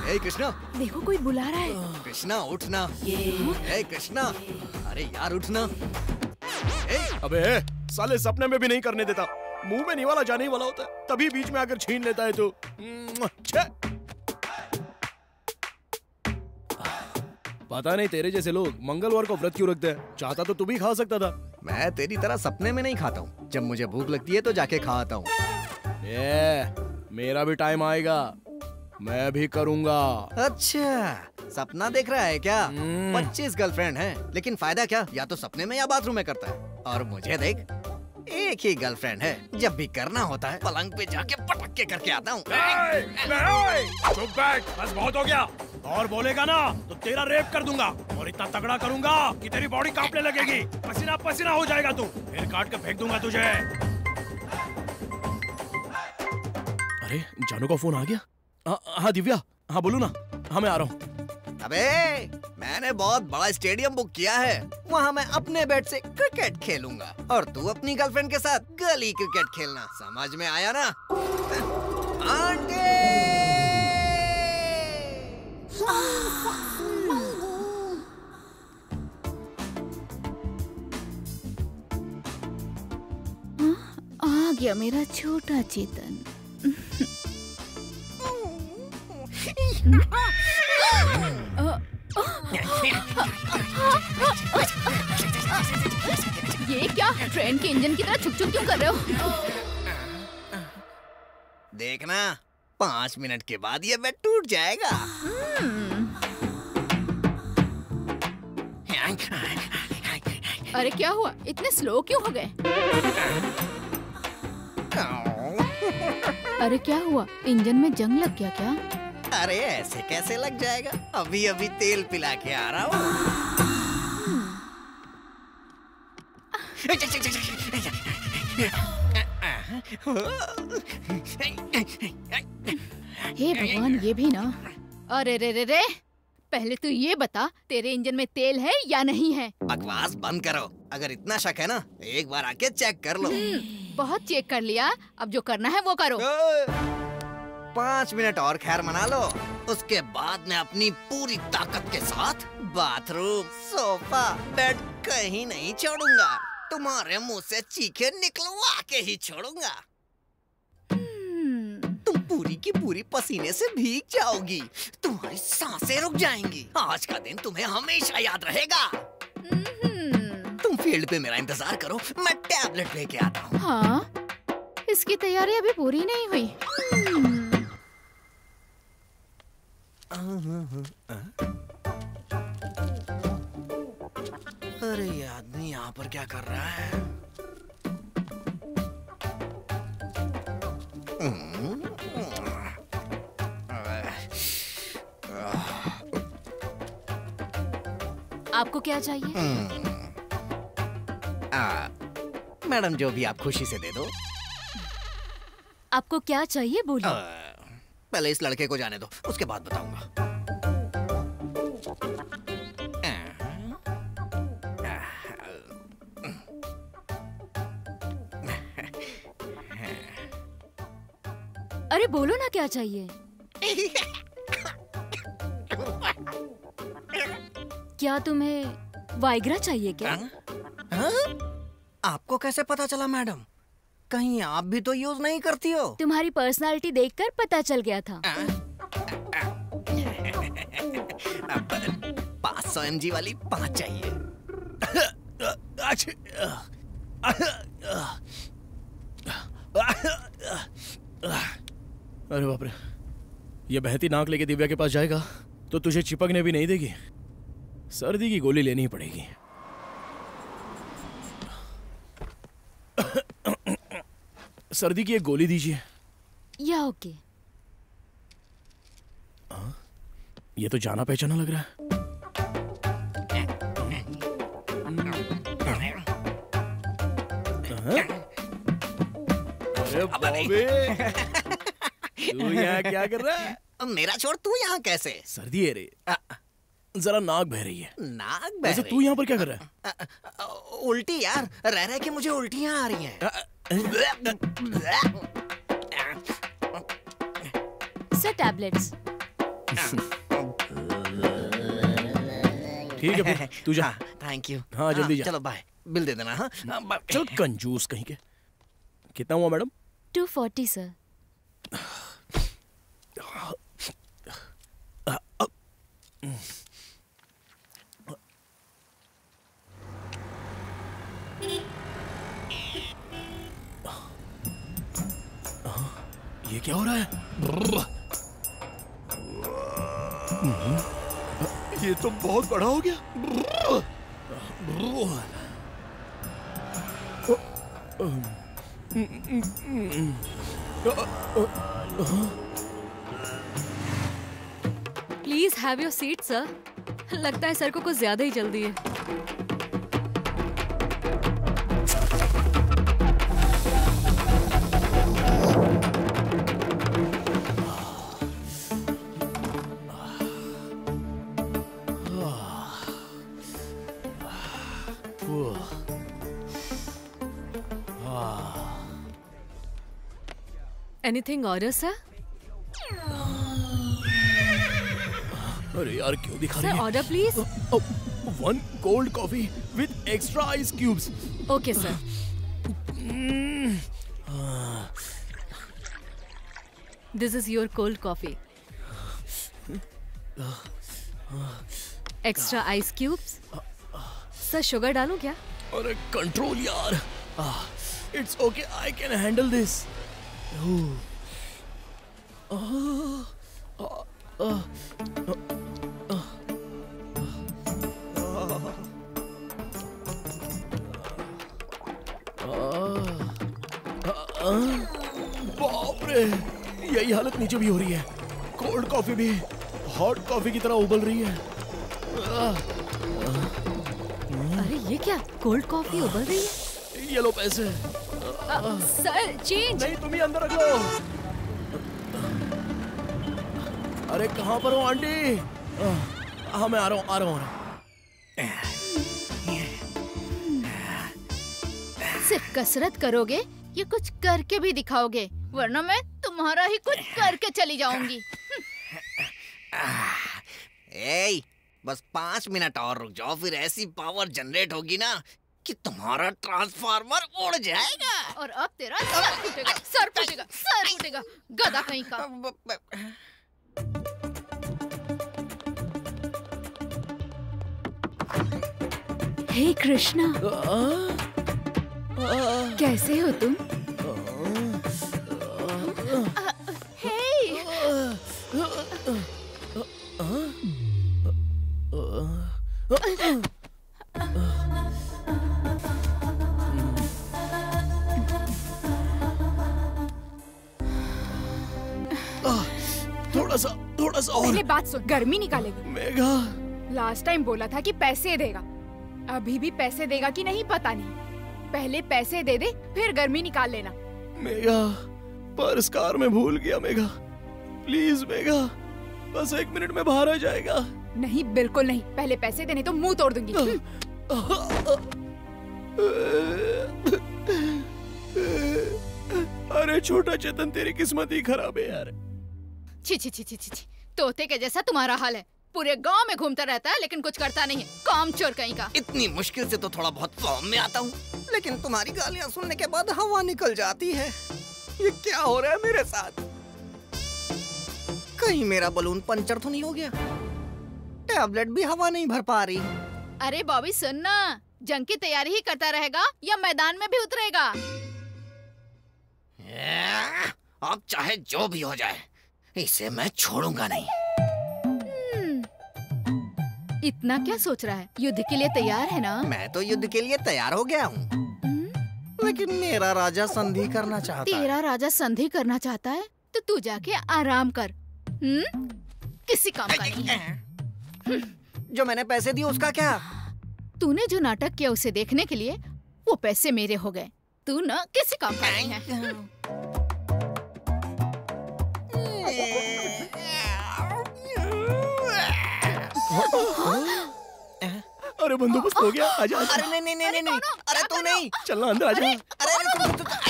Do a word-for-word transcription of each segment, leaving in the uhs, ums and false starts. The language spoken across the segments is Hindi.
ए कृष्णा, देखो कोई बुला रहा है। कृष्णा उठना। ए कृष्णा, अरे यार उठना। ए अबे साले सपने में भी नहीं करने देता, मुंह में निवाला जाने ही वाला होता है, तभी बीच में आकर छीन लेता है तू। पता नहीं तेरे जैसे लोग मंगलवार को व्रत क्यों रखते हैं, चाहता तो तू भी खा सकता था। मैं तेरी तरह सपने में नहीं खाता हूँ, जब मुझे भूख लगती है तो जाके खा आता हूँ। ये मेरा भी टाइम आएगा, मैं भी करूँगा। अच्छा सपना देख रहा है क्या? पच्चीस गर्लफ्रेंड हैं, लेकिन फायदा क्या, या तो सपने में या बाथरूम में करता है। और मुझे देख, एक ही गर्लफ्रेंड है, जब भी करना होता है पलंग पे जाके पटक के करके आता हूँ। चुप बैठ, बस बहुत हो गया। और बोलेगा ना तो तेरा रेप कर दूंगा, और इतना तगड़ा करूंगा कि तेरी बॉडी कांपने लगेगी, पसीना पसीना हो जाएगा तू, फिर काट के फेंक दूंगा तुझे। अरे जानू का फोन आ गया। हाँ दिव्या, हाँ बोलो ना। हाँ मैं आ रहा हूँ। अबे मैंने बहुत बड़ा स्टेडियम बुक किया है, वहाँ मैं अपने बैट से क्रिकेट खेलूंगा और तू अपनी गर्लफ्रेंड के साथ गली क्रिकेट खेलना, समझ में आया ना? आंटी! आ गया मेरा छोटा चेतन। ये क्या ट्रेन के इंजन की तरह छुक छुक क्यों कर रहे हो? देखना पाँच मिनट के बाद ये बेड टूट जाएगा। अरे क्या हुआ, इतने स्लो क्यों हो गए? अरे क्या हुआ, इंजन में जंग लग गया क्या? अरे ऐसे कैसे लग जाएगा, अभी अभी तेल पिला के आ रहा हूँ। हे भगवान, ये भी ना। अरे रे रे रे, पहले तू ये बता तेरे इंजन में तेल है या नहीं है? बकवास बंद करो, अगर इतना शक है ना एक बार आके चेक कर लो। बहुत चेक कर लिया, अब जो करना है वो करो। पाँच मिनट और खैर मना लो, उसके बाद मैं अपनी पूरी ताकत के साथ बाथरूम, सोफा, बेड कहीं नहीं छोड़ूंगा, तुम्हारे मुंह से चीखे निकलवा के ही छोड़ूंगा। तुम पूरी की पूरी पसीने से भीग जाओगी, तुम्हारी सांसें रुक जाएंगी, आज का दिन तुम्हें हमेशा याद रहेगा। तुम फील्ड पे मेरा इंतजार करो, मैं टैबलेट लेके आता हूँ। हाँ, इसकी तैयारी अभी पूरी नहीं हुई। अरे ये आदमी यहाँ पर क्या कर रहा है? आपको क्या चाहिए? आ, मैडम जो भी आप खुशी से दे दो। आपको क्या चाहिए बोलिए। पहले इस लड़के को जाने दो, उसके बाद बताऊंगा। अरे बोलो ना क्या चाहिए। क्या तुम्हें वाइग्रा चाहिए क्या? हा? आपको कैसे पता चला मैडम? कहीं आप भी तो यूज नहीं करती हो? तुम्हारी पर्सनालिटी देखकर पता चल गया था। पाँच सौ एम जी वाली पाँच चाहिए। अरे बाप रे, ये बहती नाक लेके दिव्या के पास जाएगा तो तुझे चिपकने भी नहीं देगी, सर्दी की गोली लेनी ही पड़ेगी। सर्दी की एक गोली दीजिए। या ओके। आ, ये तो जाना पहचाना लग रहा है। अरे बॉबी, तू यहाँ क्या कर रहा है? मेरा छोड़, तू यहाँ कैसे? सर्दी है रे, जरा नाक बह रही है। नाक बह रही? तू यहाँ पर क्या कर रहा है? उल्टी यार, रह रह के मुझे उल्टियाँ आ रही हैं। Sir tablets. ठीक है फिर तू जा। Thank you. हाँ जल्दी जा। चलो बाय। बिल दे देना। हाँ चल कंजूस कहीं के। कितना हुआ मैडम? To forty sir. ये क्या हो रहा है? ये तो बहुत बड़ा हो गया। Please have your seat sir. लगता है सर को कुछ ज्यादा ही जल्दी है। Anything order sir? अरे यार क्यों दिखा रही सर है? Order please. One cold coffee with extra ice cubes. Okay sir. This is your cold coffee. Extra ice cubes. Sir sugar डालूं क्या? अरे कंट्रोल यार। It's okay I can handle this. बाप रे यही हालत नीचे भी हो रही है। कोल्ड कॉफी भी हॉट कॉफी की तरह उबल रही है। अरे ये क्या? कोल्ड कॉफी उबल रही है? ये लो पैसे। Sir change. नहीं तुम ही अंदर रख लो। अरे कहाँ पर हो आंटी? हाँ मैं आ रहा हूँ आ रहा हूँ। सिर्फ कसरत करोगे या कुछ करके भी दिखाओगे, वरना मैं तुम्हारा ही कुछ करके चली जाऊंगी। ए, बस पाँच मिनट और रुक जाओ, फिर ऐसी पावर जनरेट होगी ना कि तुम्हारा ट्रांसफार्मर उड़ जाएगा। और अब तेरा सर फूटेगा, सर फूटेगा, सर फूटेगा, गधा कहीं का। हे कृष्णा, कैसे हो तुम? थोड़ा सा थोड़ा सा और। पहले बात सुन, गर्मी निकालेगा। मेघा लास्ट टाइम बोला था कि पैसे देगा, अभी भी पैसे देगा कि नहीं पता नहीं। पहले पैसे दे दे, फिर गर्मी निकाल लेना। मेघा पर्स कार में भूल गया। मेघा प्लीज मेघा, बस एक मिनट में बाहर आ जाएगा। नहीं बिल्कुल नहीं, पहले पैसे देने तो मुंह तोड़ दूंगी। अरे छोटा चेतन, तेरी किस्मत ही खराब है यार। छी छी छी छी छी छी, तोते के जैसा तुम्हारा हाल है। पूरे गांव में घूमता रहता है लेकिन कुछ करता नहीं है, काम चोर कहीं का। इतनी मुश्किल से तो थोड़ा बहुत फॉर्म में आता हूँ, लेकिन तुम्हारी गालियाँ सुनने के बाद हवा निकल जाती है। ये क्या हो रहा है मेरे साथ? कहीं मेरा बलून पंचर तो नहीं हो गया? टैबलेट भी हवा नहीं भर पा रही। अरे बॉबी सुन ना, जंग की तैयारी ही करता रहेगा या मैदान में भी उतरेगा? अब चाहे जो भी हो जाए, इसे मैं छोड़ूंगा नहीं। इतना क्या सोच रहा है? युद्ध के लिए तैयार है ना? मैं तो युद्ध के लिए तैयार हो गया हूँ, लेकिन मेरा राजा संधि करना चाहता है। तेरा राजा संधि करना चाहता है तो तू जाके आराम कर। हम्म? किसी काम का नहीं है। जो मैंने पैसे दिए उसका क्या? तूने जो नाटक किया उसे देखने के लिए वो पैसे मेरे हो गए। तू ना किसी काम का नहीं है। अरे बंदोबस्त हो गया, आजा आजा। अरे नहीं नहीं नहीं नहीं, अरे तू नहीं, चलना अंदर आजा। अरे अरे तू तू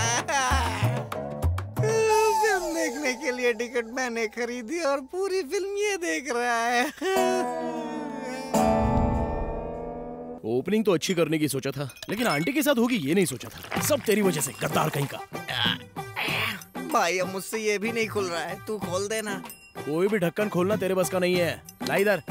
फिल्म देखने के लिए टिकट मैंने खरीदी और पूरी फिल्म ये देख रहा है। ओपनिंग तो अच्छी करने की सोचा था, लेकिन आंटी के साथ होगी ये नहीं सोचा था। सब तेरी वजह से, गद्दार कहीं का। भाई अब मुझसे ये भी नहीं खुल रहा है, तू खोल देना। कोई भी ढक्कन खोलना तेरे बस का नहीं है। ला इधर।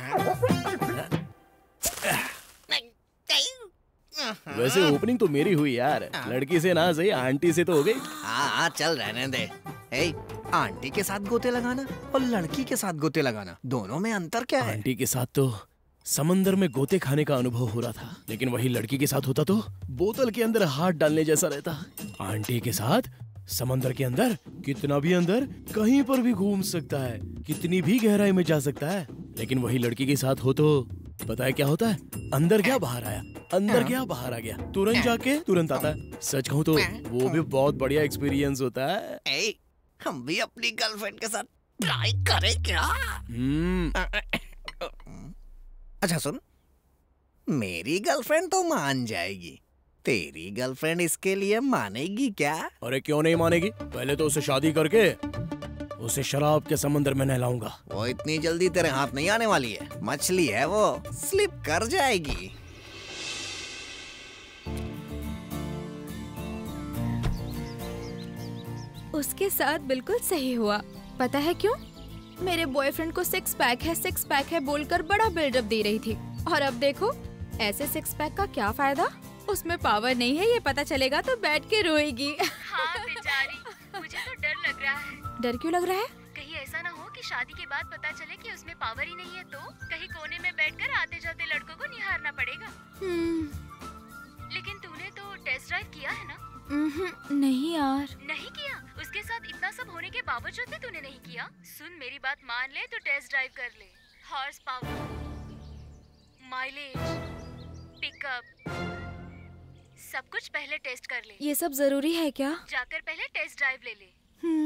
वैसे ओपनिंग तो मेरी हुई यार, लड़की से ना सही आंटी से तो हो गई। हाँ हाँ चल रहने दे। ए, आंटी के साथ गोते लगाना और लड़की के साथ गोते लगाना, दोनों में अंतर क्या है? आंटी के साथ तो समंदर में गोते खाने का अनुभव हो रहा था, लेकिन वही लड़की के साथ होता तो बोतल के अंदर हाथ डालने जैसा रहता। आंटी के साथ समंदर के अंदर कितना भी अंदर कहीं पर भी घूम सकता है, कितनी भी गहराई में जा सकता है। लेकिन वही लड़की के साथ हो तो पता है क्या होता है? अंदर गया बाहर आया, अंदर गया बाहर आ गया, तुरंत जाके तुरंत आता है। सच कहूँ तो वो भी बहुत बढ़िया एक्सपीरियंस होता है। ए, हम भी अपनी गर्लफ्रेंड के साथ ट्राई करें क्या? हम्म। अच्छा सुन, मेरी गर्लफ्रेंड तो मान जाएगी, तेरी गर्लफ्रेंड इसके लिए मानेगी क्या? अरे क्यों नहीं मानेगी? पहले तो उसे शादी करके उसे शराब के समंदर में नहलाऊंगा। वो इतनी जल्दी तेरे हाथ नहीं आने वाली है, मछली है वो, स्लिप कर जाएगी। उसके साथ बिल्कुल सही हुआ। पता है क्यों? मेरे बॉयफ्रेंड को सिक्स पैक है सिक्स पैक है बोलकर बड़ा बिल्डअप दे रही थी, और अब देखो ऐसे सिक्स पैक का क्या फायदा? उसमें पावर नहीं है, ये पता चलेगा तो बैठ के रोएगी। हाँ बेचारी, मुझे तो डर लग रहा है। डर क्यों लग रहा है? कहीं ऐसा ना हो कि शादी के बाद पता चले कि उसमें पावर ही नहीं है, तो कहीं कोने में बैठकर आते जाते लड़कों को निहारना पड़ेगा। लेकिन तूने तो टेस्ट ड्राइव किया है ना? नहीं यार। नहीं किया? उसके साथ इतना सब होने के बावजूद भी तूने नहीं किया? सुन मेरी बात मान ले तो टेस्ट ड्राइव कर ले। हॉर्स पावर, माइलेज, पिकअप, सब कुछ पहले टेस्ट कर ले। ये सब जरूरी है क्या? जाकर पहले टेस्ट ड्राइव ले ले।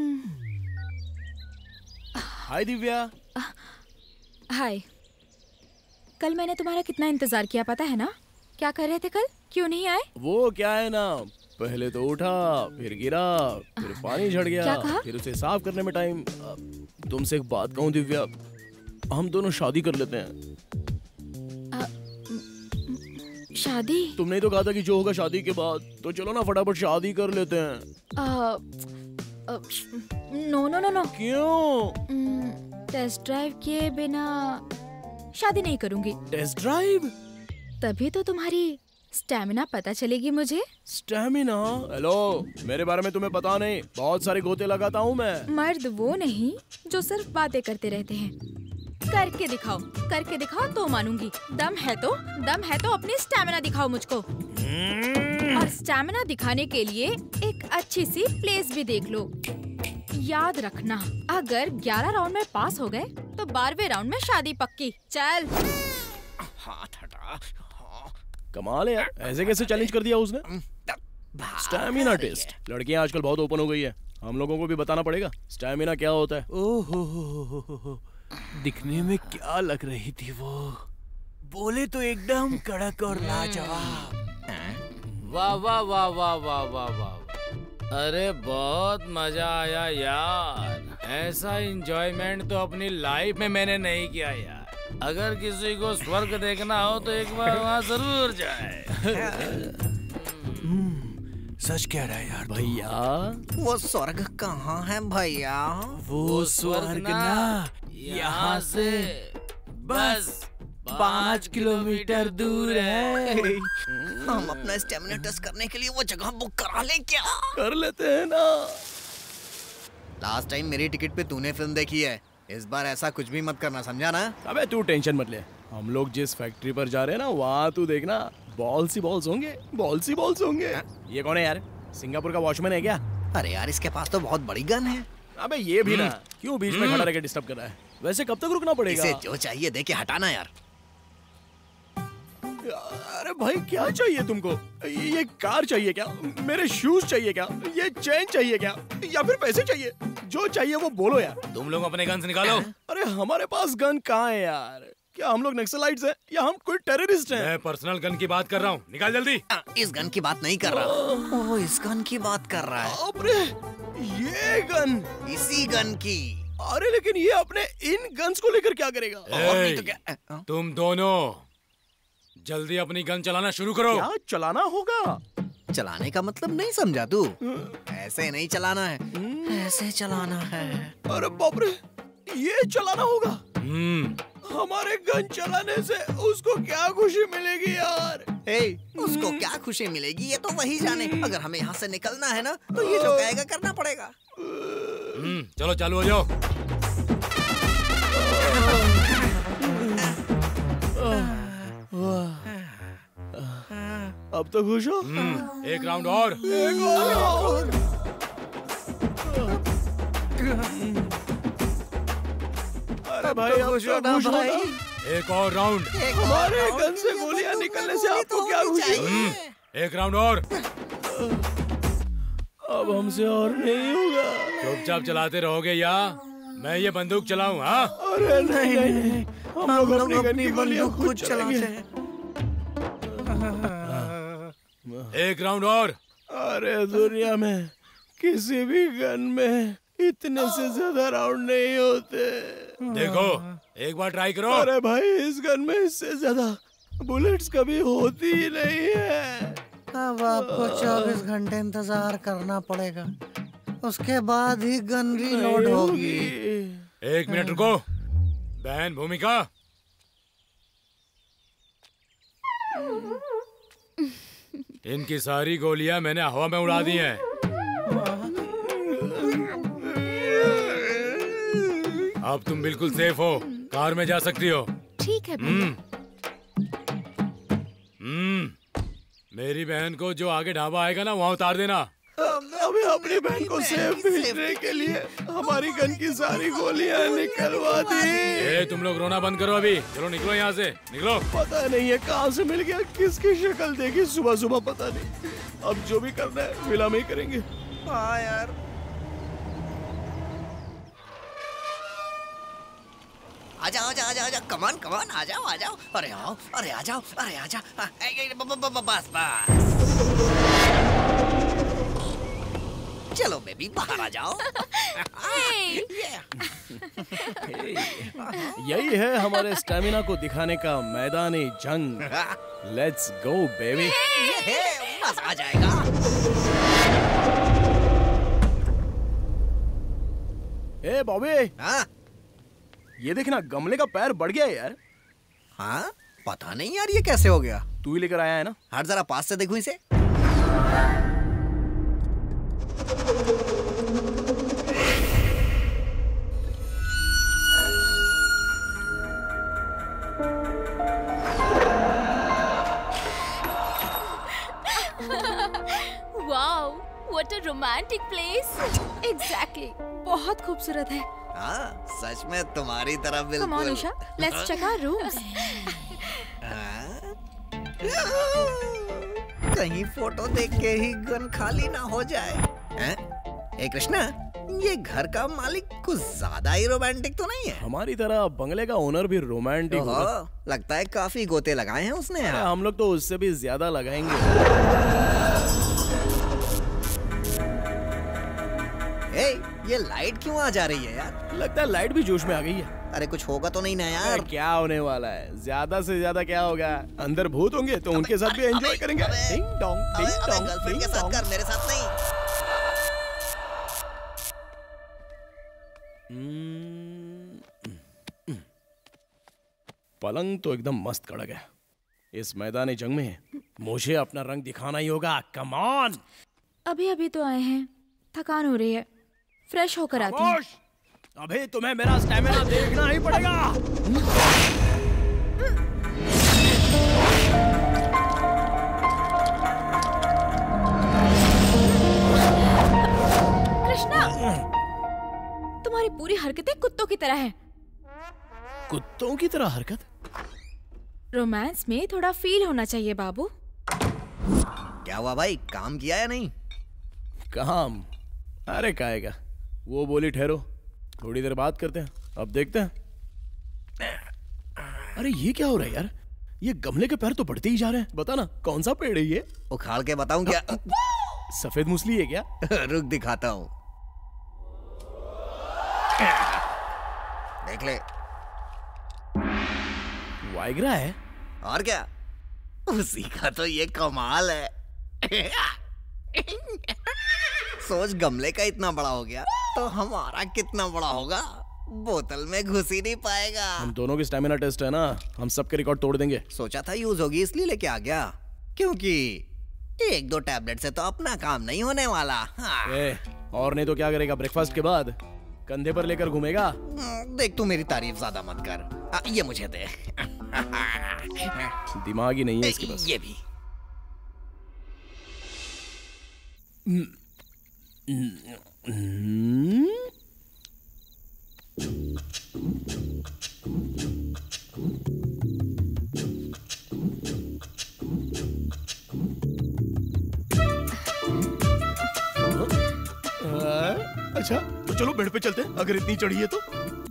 हाय दिव्या। हाय। कल मैंने तुम्हारा कितना इंतजार किया पता है ना? क्या कर रहे थे कल? क्यों नहीं आए? वो क्या है ना, पहले तो उठा, फिर गिरा, फिर पानी झड़ गया, क्या कहा? फिर उसे साफ करने में टाइम। तुमसे एक बात कहूँ दिव्या, हम दोनों शादी कर लेते हैं। शादी? तुमने तो कहा था कि जो होगा शादी के बाद, तो चलो ना फटाफट शादी कर लेते हैं। आ, आ, नो नो नो नो। क्यों? टेस्ट ड्राइव किए बिना शादी नहीं करूंगी। Test drive? तभी तो तुम्हारी स्टैमिना पता चलेगी मुझे। स्टैमिना? हेलो, मेरे बारे में तुम्हें पता नहीं, बहुत सारे गोते लगाता हूँ मैं। मर्द वो नहीं जो सिर्फ बातें करते रहते हैं। करके दिखाओ, करके दिखाओ तो मानूंगी। दम है तो दम है तो अपनी स्टैमिना दिखाओ मुझको। और स्टैमिना दिखाने के लिए एक अच्छी सी प्लेस भी देख लो। याद रखना, अगर ग्यारह राउंड में पास हो गए तो बारहवें राउंड में शादी पक्की। चल। हाथ हटा। कमाल है यार, ऐसे कैसे चैलेंज कर दिया उसने? Stamina test. लड़कियां आजकल बहुत ओपन हो गई है, हम लोगों को भी बताना पड़ेगा स्टैमिना क्या होता है। ओहो हो हो हो हो, दिखने में क्या लग रही थी वो, बोले तो एकदम कड़क और लाजवाब। वाह वाह वाह वाह वाह वाह वाह, अरे बहुत मजा आया यार। ऐसा एंजॉयमेंट तो अपनी लाइफ में मैंने नहीं किया यार। अगर किसी को स्वर्ग देखना हो तो एक बार वहाँ जरूर जाए। सच कह रहा है यार भैया। वो स्वर्ग कहाँ है भैया? वो स्वर्ग ना यहाँ से बस पाँच किलोमीटर दूर है। हम अपना स्टेमिना टेस्ट करने के लिए वो जगह बुक करा ले क्या? कर लेते हैं ना। लास्ट टाइम मेरी टिकट पे तूने फिल्म देखी है, इस बार ऐसा कुछ भी मत करना, समझा ना? अबे तू टेंशन मत ले, हम लोग जिस फैक्ट्री पर जा रहे हैं ना, वहाँ तू देखना बॉल्स ही बॉल्स होंगे, बॉल्स ही बॉल्स होंगे। ये कौन है यार? सिंगापुर का वॉचमैन है क्या? अरे यार इसके पास तो बहुत बड़ी गन है। अबे ये भी ना, क्यों बीच में खड़ा रहकर डिस्टर्ब कर रहा है? वैसे कब तक रुकना पड़ेगा? इसे जो चाहिए दे के हटाना यार। अरे भाई क्या चाहिए तुमको? ये कार चाहिए क्या? मेरे शूज चाहिए क्या? ये चेन चाहिए क्या? या फिर पैसे चाहिए? जो चाहिए वो बोलो यार। तुम लोग अपने गन्स निकालो। अरे हमारे पास गन कहाँ है यार? क्या हम लोग नक्सलाइट्स हैं या हम कोई टेररिस्ट हैं? मैं पर्सनल गन की बात कर रहा हूँ, निकाल जल्दी। इस गन की बात नहीं कर रहा, वो इस गन की बात कर रहा है। अरे ये गन, इसी गन की। अरे लेकिन ये अपने इन गन्स को लेकर क्या करेगा? और नहीं तो ए, क्या? तुम दोनों जल्दी अपनी गन चलाना शुरू करो। क्या चलाना होगा? चलाने का मतलब नहीं समझा तू? ऐसे नहीं चलाना है, ऐसे चलाना है। अरे बाप रे, ये चलाना होगा? हम्म, हमारे गन चलाने से उसको क्या खुशी मिलेगी यार? ए, उसको क्या खुशी मिलेगी ये तो वही जाने। अगर हमें यहाँ से निकलना है ना तो ये जो कहेगा करना पड़ेगा। हम्म, चलो चालू हो जाओ। अब तो खुश हो? हम्म, एक राउंड और। एक और। अरे भाई अब खुश हो तो ना खुश हो भाई? ना? एक और राउंड। हमारे गन से गोलियां निकलने से आपको क्या खुशी? हम्म, एक राउंड और। अब हमसे और नहीं होगा। चुपचाप चलाते रहोगे या मैं ये बंदूक चलाऊं? हाँ, अरे नहीं नहीं नहीं, हम हम लोग लोग अपनी गन अपनी की गोलियां बंदूक खुद चलाते हैं। एक राउंड और। अरे दुनिया में किसी भी गन में इतने से ज्यादा राउंड नहीं होते। देखो, एक बार ट्राई करो। अरे भाई इस गन में इससे ज्यादा बुलेट्स कभी होती ही नहीं है। अब आपको चौबीस घंटे इंतजार करना पड़ेगा, उसके बाद ही गन रीलोड होगी। एक मिनट रुको। बहन भूमिका, इनकी सारी गोलियां मैंने हवा में उड़ा दी हैं। अब तुम बिल्कुल सेफ हो, कार में जा सकती हो। ठीक है भैया। हम्म हम्म मेरी बहन को जो आगे ढाबा आएगा ना वहाँ उतार देना। हमें अपनी बहन को सेफ भेजने के लिए हमारी गन की सारी गोलियां निकलवा दी। ए, तुम लोग रोना बंद करो अभी। चलो निकलो यहाँ से, निकलो। पता नहीं है कहाँ से मिल गया, किसकी शक्ल देखी सुबह सुबह, पता नहीं। अब जो भी करना है फिल्म ही करेंगे। हाँ यार, आजा आजा आजा आजा, कमान कमान, आ जाओ आ जाओ। अरे आओ, अरे आ जाओ, अरे आ जा। बस बस, चलो बेबी बाहर आ जाओ। यही है हमारे स्टैमिना को दिखाने का मैदानी जंग। Let's go baby. बस आ जाएगा। ए बॉबी, हाँ ये देखना गमले का पैर बढ़ गया है यार। हाँ, पता नहीं यार ये कैसे हो गया। तू ही लेकर आया है ना? हट जरा पास से देखूं इसे। Wow, what a romantic place. Exactly, बहुत खूबसूरत है। हाँ सच में तुम्हारी तरह बिल्कुल। Come on Isha, let's check our rooms. कहीं फोटो देख के ही गन खाली ना हो जाए। हैं? ए कृष्णा, ये घर का मालिक कुछ ज्यादा ही रोमांटिक तो नहीं है? हमारी तरह बंगले का ओनर भी रोमांटिक ओहो, होगा। लगता है काफी गोते लगाए हैं उसने अरे, यहाँ। हम लोग तो उससे भी ज्यादा लगाएंगे। ए, ये लाइट क्यों आ जा रही है यार? लगता है लाइट भी जोश में आ गई है। अरे कुछ होगा तो नहीं ना यार? अरे क्या होने वाला है, ज्यादा से ज्यादा क्या होगा। अंदर भूत होंगे तो उनके साथ भी एंजॉय करेंगे। डिंग डोंग, अबे, डिंग अबे, डोंग, गर्लफ्रेंड के डिंग साथ डोंग। कर, मेरे साथ नहीं। हम्म, पलंग तो एकदम मस्त कड़क है। इस मैदानी जंग में मुझे अपना रंग दिखाना ही होगा। Come on. अभी अभी तो आए हैं, थकान हो रही है, फ्रेश होकर आती हूँ। खामोश! अभी तुम्हें मेरा स्टैमिना देखना ही पड़ेगा। कृष्णा, तुम्हारी पूरी हरकतें कुत्तों की तरह हैं। कुत्तों की तरह हरकत? रोमांस में थोड़ा फील होना चाहिए बाबू। क्या हुआ भाई, काम किया या नहीं? काम? अरे काहेगा, वो बोली ठहरो, थोड़ी देर बात करते हैं। अब देखते हैं। अरे ये क्या हो रहा है यार? ये गमले के पैर तो बढ़ते ही जा रहे हैं। बता ना कौन सा पेड़ है ये? उखाड़ के बताऊं क्या? सफेद मूसली है क्या? रुक दिखाता हूँ। देख ले। वाइग्रा है। और क्या, उसी का तो ये कमाल है। सोच, गमले का इतना बड़ा हो गया तो हमारा कितना बड़ा होगा। बोतल में घुस ही नहीं पाएगा। हम दोनों की स्टैमिना टेस्ट है ना, हम सबके रिकॉर्ड तोड़ देंगे। सोचा था यूज होगी इसलिए लेके आ गया, क्योंकि एक दो टैबलेट से तो अपना काम नहीं होने वाला। हाँ। ए, और नहीं तो क्या करेगा? ब्रेकफास्ट के बाद कंधे पर लेकर घूमेगा। देख, तू मेरी तारीफ ज्यादा मत कर। आ, ये मुझे दे। दिमाग ही नहीं है इसके पास। ये भी। अच्छा तो चलो बेड पे चलते हैं, अगर इतनी चढ़ी है तो।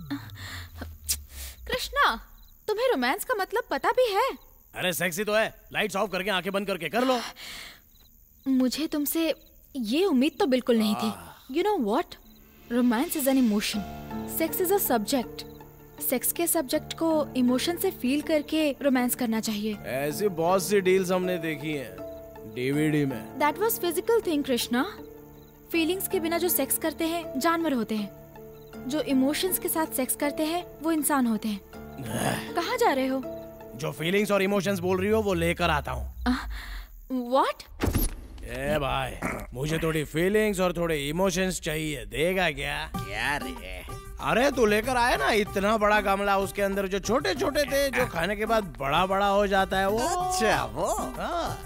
कृष्णा, तुम्हें रोमांस का मतलब पता भी है? अरे सेक्सी तो है। लाइट्स ऑफ करके आंखें बंद करके कर लो। मुझे तुमसे ये उम्मीद तो बिल्कुल नहीं थी। You know what, romance is an emotion, sex is a subject. Sex के सब्जेक्ट को इमोशन से फील करके रोमांस करना चाहिए। ऐसी बहुत सी डील्स हमने देखी हैं डीवीडी में। That was physical thing Krishna. Feelings के बिना जो सेक्स करते हैं जानवर होते हैं, जो इमोशंस के साथ सेक्स करते हैं वो इंसान होते हैं। कहाँ जा रहे हो? जो फीलिंग्स और इमोशंस बोल रही हो वो लेकर आता हूँ। व्हाट? ए भाई, मुझे थोड़ी फीलिंग्स और थोड़े इमोशंस चाहिए। देगा क्या? क्या रे? अरे तू लेकर आया ना इतना बड़ा गमला, उसके अंदर जो छोटे छोटे थे, जो खाने के बाद बड़ा बड़ा हो जाता है वो। अच्छा वो। हाँ।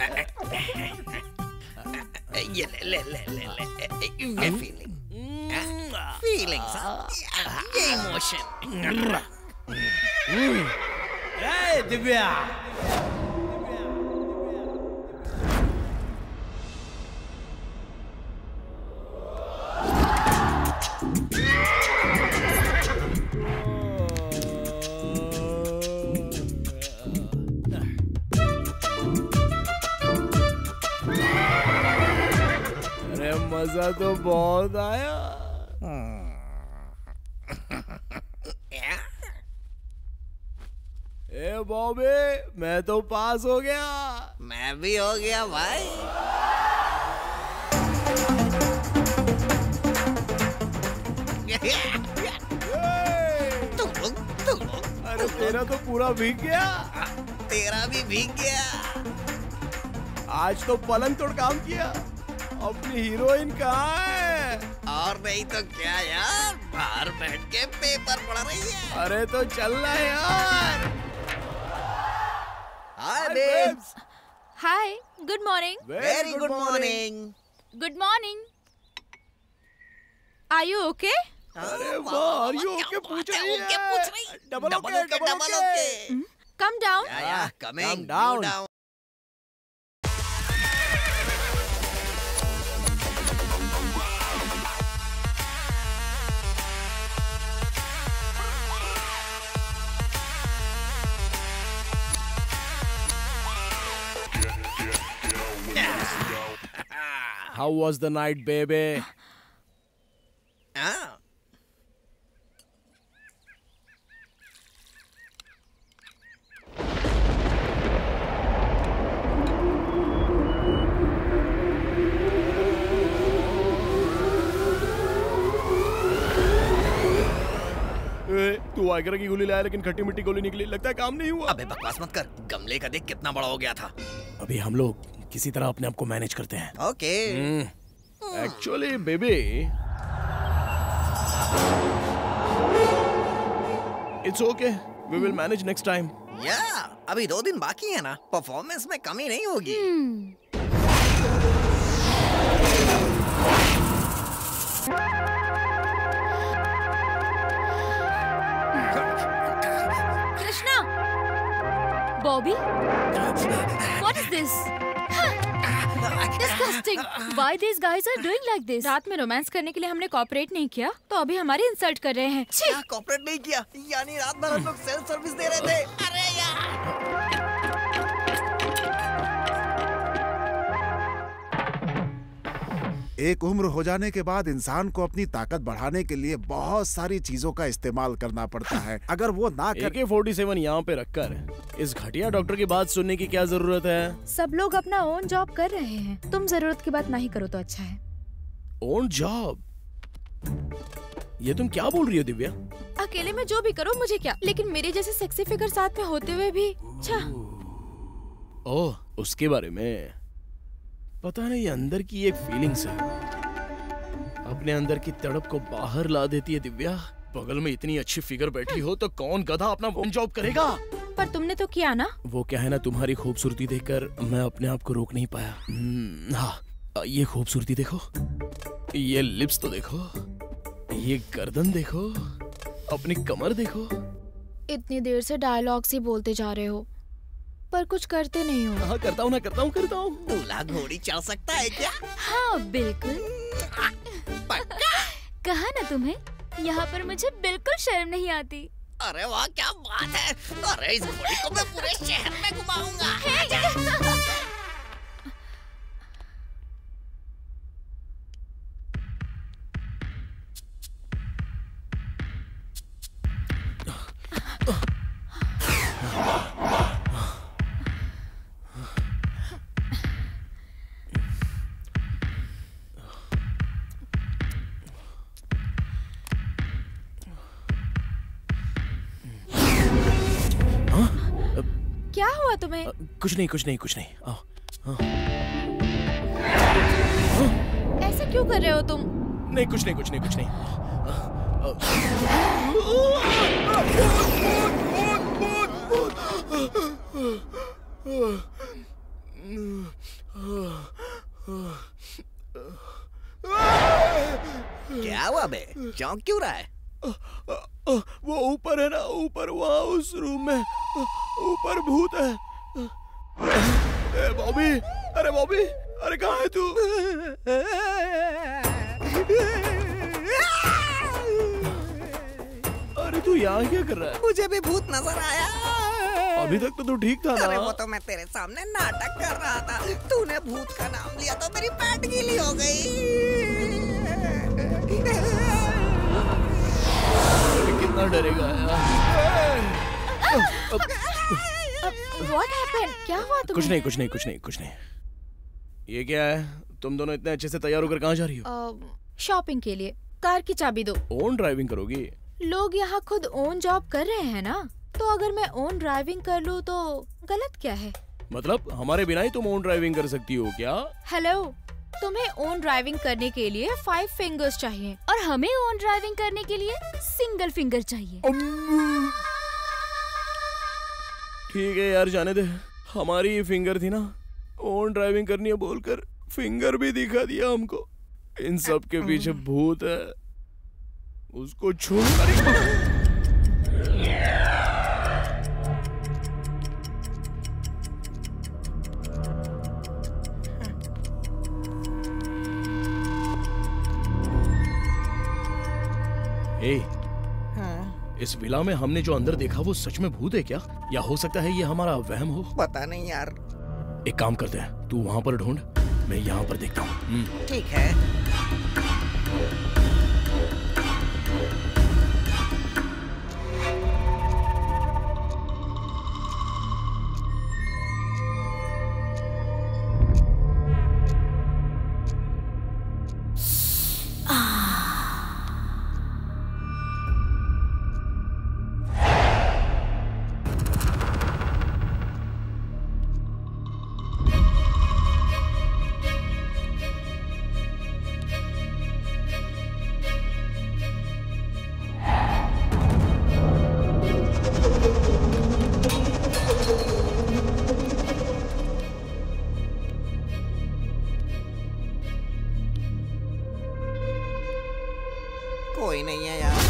ये ले ले ले ले ले ये फीलिंग, फीलिंग्स, ये इमोशन। ए दिव्या, मजा तो बहुत आया। ए बॉबी, मैं तो पास हो गया। मैं भी हो गया भाई। तुम लोग तुम लोग अरे तेरा तो पूरा भीग गया। तेरा भी भीग गया। आज तो पलंग तोड़ काम किया। अपनी हीरोइन कहाँ है? और नहीं तो क्या यार, बाहर बैठ के पेपर पढ़ रही है। अरे तो चलना यार। Hi babes. Hi, good morning. Very good morning. Good morning. Are you okay? अरे वाह, आर यू ओके पूछ रही है। Double okay, double okay. Come down. Yeah yeah coming down. How was the night, baby? Ah. तू वाइग्रा की गोली लाया लेकिन खट्टी मिट्टी गोली निकली। लगता है काम नहीं हुआ। अबे बकवास मत कर। गमले का देख कितना बड़ा हो गया था। अभी हम लोग किसी तरह अपने आप को मैनेज करते हैं। Okay. Actually baby, it's okay, we will manage next time. या अभी दो दिन बाकी है ना, परफॉर्मेंस में कमी नहीं होगी। Krishna, Bobby, what is this? Disgusting. Why these guys are doing like this? रात में रोमांस करने के लिए हमने कॉपरेट नहीं किया तो अभी हमारी इंसल्ट कर रहे हैं। क्या कॉपरेट नहीं किया? यानी रात भर हम लोग सेल्फ सर्विस दे रहे थे। अरे एक उम्र हो जाने के बाद इंसान को अपनी ताकत बढ़ाने के लिए बहुत सारी चीजों का इस्तेमाल करना पड़ता है। अगर वो ना कर... ए के फोर्टी सेवन यहाँ पे रखकर इस घटिया डॉक्टर की बात सुनने की क्या जरूरत है? सब लोग अपना ओन जॉब कर रहे हैं, तुम जरूरत की बात नहीं करो तो अच्छा है। Own job? ये तुम क्या बोल रही हो दिव्या? अकेले में जो भी करो मुझे क्या, लेकिन मेरे जैसे सेक्सी फिगर साथ में होते हुए भी अच्छा। ओह, उसके बारे में पता नहीं, अंदर की एक फीलिंग्स है, अपने अंदर की तड़प को बाहर ला देती है दिव्या। बगल में इतनी अच्छी फिगर बैठी हो तो कौन गधा अपना ओन जॉब करेगा? पर तुमने तो किया ना। वो क्या है ना, तुम्हारी खूबसूरती देखकर मैं अपने आप को रोक नहीं पाया। हाँ, ये खूबसूरती देखो, ये लिप्स तो देखो, ये गर्दन देखो, अपनी कमर देखो। इतनी देर से डायलॉग्स ही बोलते जा रहे हो पर कुछ करते नहीं हो। हाँ, करता हूँ ना, करता हूँ करता हूँ। दूल्हा घोड़ी चढ़ सकता है क्या? हाँ बिल्कुल। पक्का? कहा ना तुम्हें, यहाँ पर मुझे बिल्कुल शर्म नहीं आती। अरे वाह, क्या बात है। अरे इस घोड़ी को मैं पूरे शहर में घुमाऊंगा। क्या हुआ तुम्हें? कुछ नहीं, कुछ नहीं, कुछ नहीं। आओ। हाँ। ऐसा क्यों कर रहे हो तुम? नहीं, कुछ नहीं, कुछ नहीं, कुछ नहीं। क्या हुआ बे? चौंक क्यों रहा है? वो ऊपर है ना, ऊपर वहाँ उस रूम में ऊपर भूत है। ए बॉबी, अरे बॉबी, अरे कहाँ है तू? अरे तू यहाँ क्या कर रहा है? मुझे भी भूत नजर आया। अभी तक तो तू ठीक था ना? अरे वो तो मैं तेरे सामने नाटक कर रहा था। तूने भूत का नाम लिया तो मेरी पैंट गीली हो गई। कितना डरेगा यार। What happened? क्या हुआ तुम्हें? कुछ नहीं, कुछ नहीं, कुछ नहीं, कुछ नहीं। ये क्या है? तुम दोनों इतने अच्छे से तैयार होकर कहाँ जा रही हो? शॉपिंग के लिए। कार की चाबी दो। ओन ड्राइविंग करोगी? लोग यहाँ खुद ओन जॉब कर रहे हैं ना, तो अगर मैं ओन ड्राइविंग कर लूँ तो गलत क्या है? मतलब हमारे बिना ही तुम ओन ड्राइविंग कर सकती हो क्या? हेलो, तुम्हें ओन ड्राइविंग करने के लिए फाइव फिंगर्स चाहिए और हमें ओन ड्राइविंग करने के लिए सिंगल फिंगर चाहिए। ठीक है यार, जाने दे। हमारी ही फिंगर थी ना, ओन ड्राइविंग करनी है बोलकर फिंगर भी दिखा दिया हमको। इन सब के पीछे भूत है, उसको छोड़। ए, इस विला में हमने जो अंदर देखा वो सच में भूत है क्या, या हो सकता है ये हमारा वहम हो? पता नहीं यार। एक काम करते हैं, तू वहाँ पर ढूंढ, मैं यहाँ पर देखता हूँ। ठीक है। कोई नहीं है यार।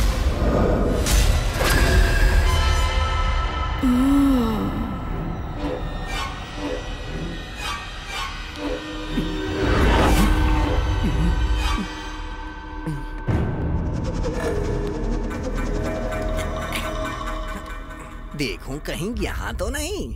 देखूं कहीं यहाँ तो नहीं।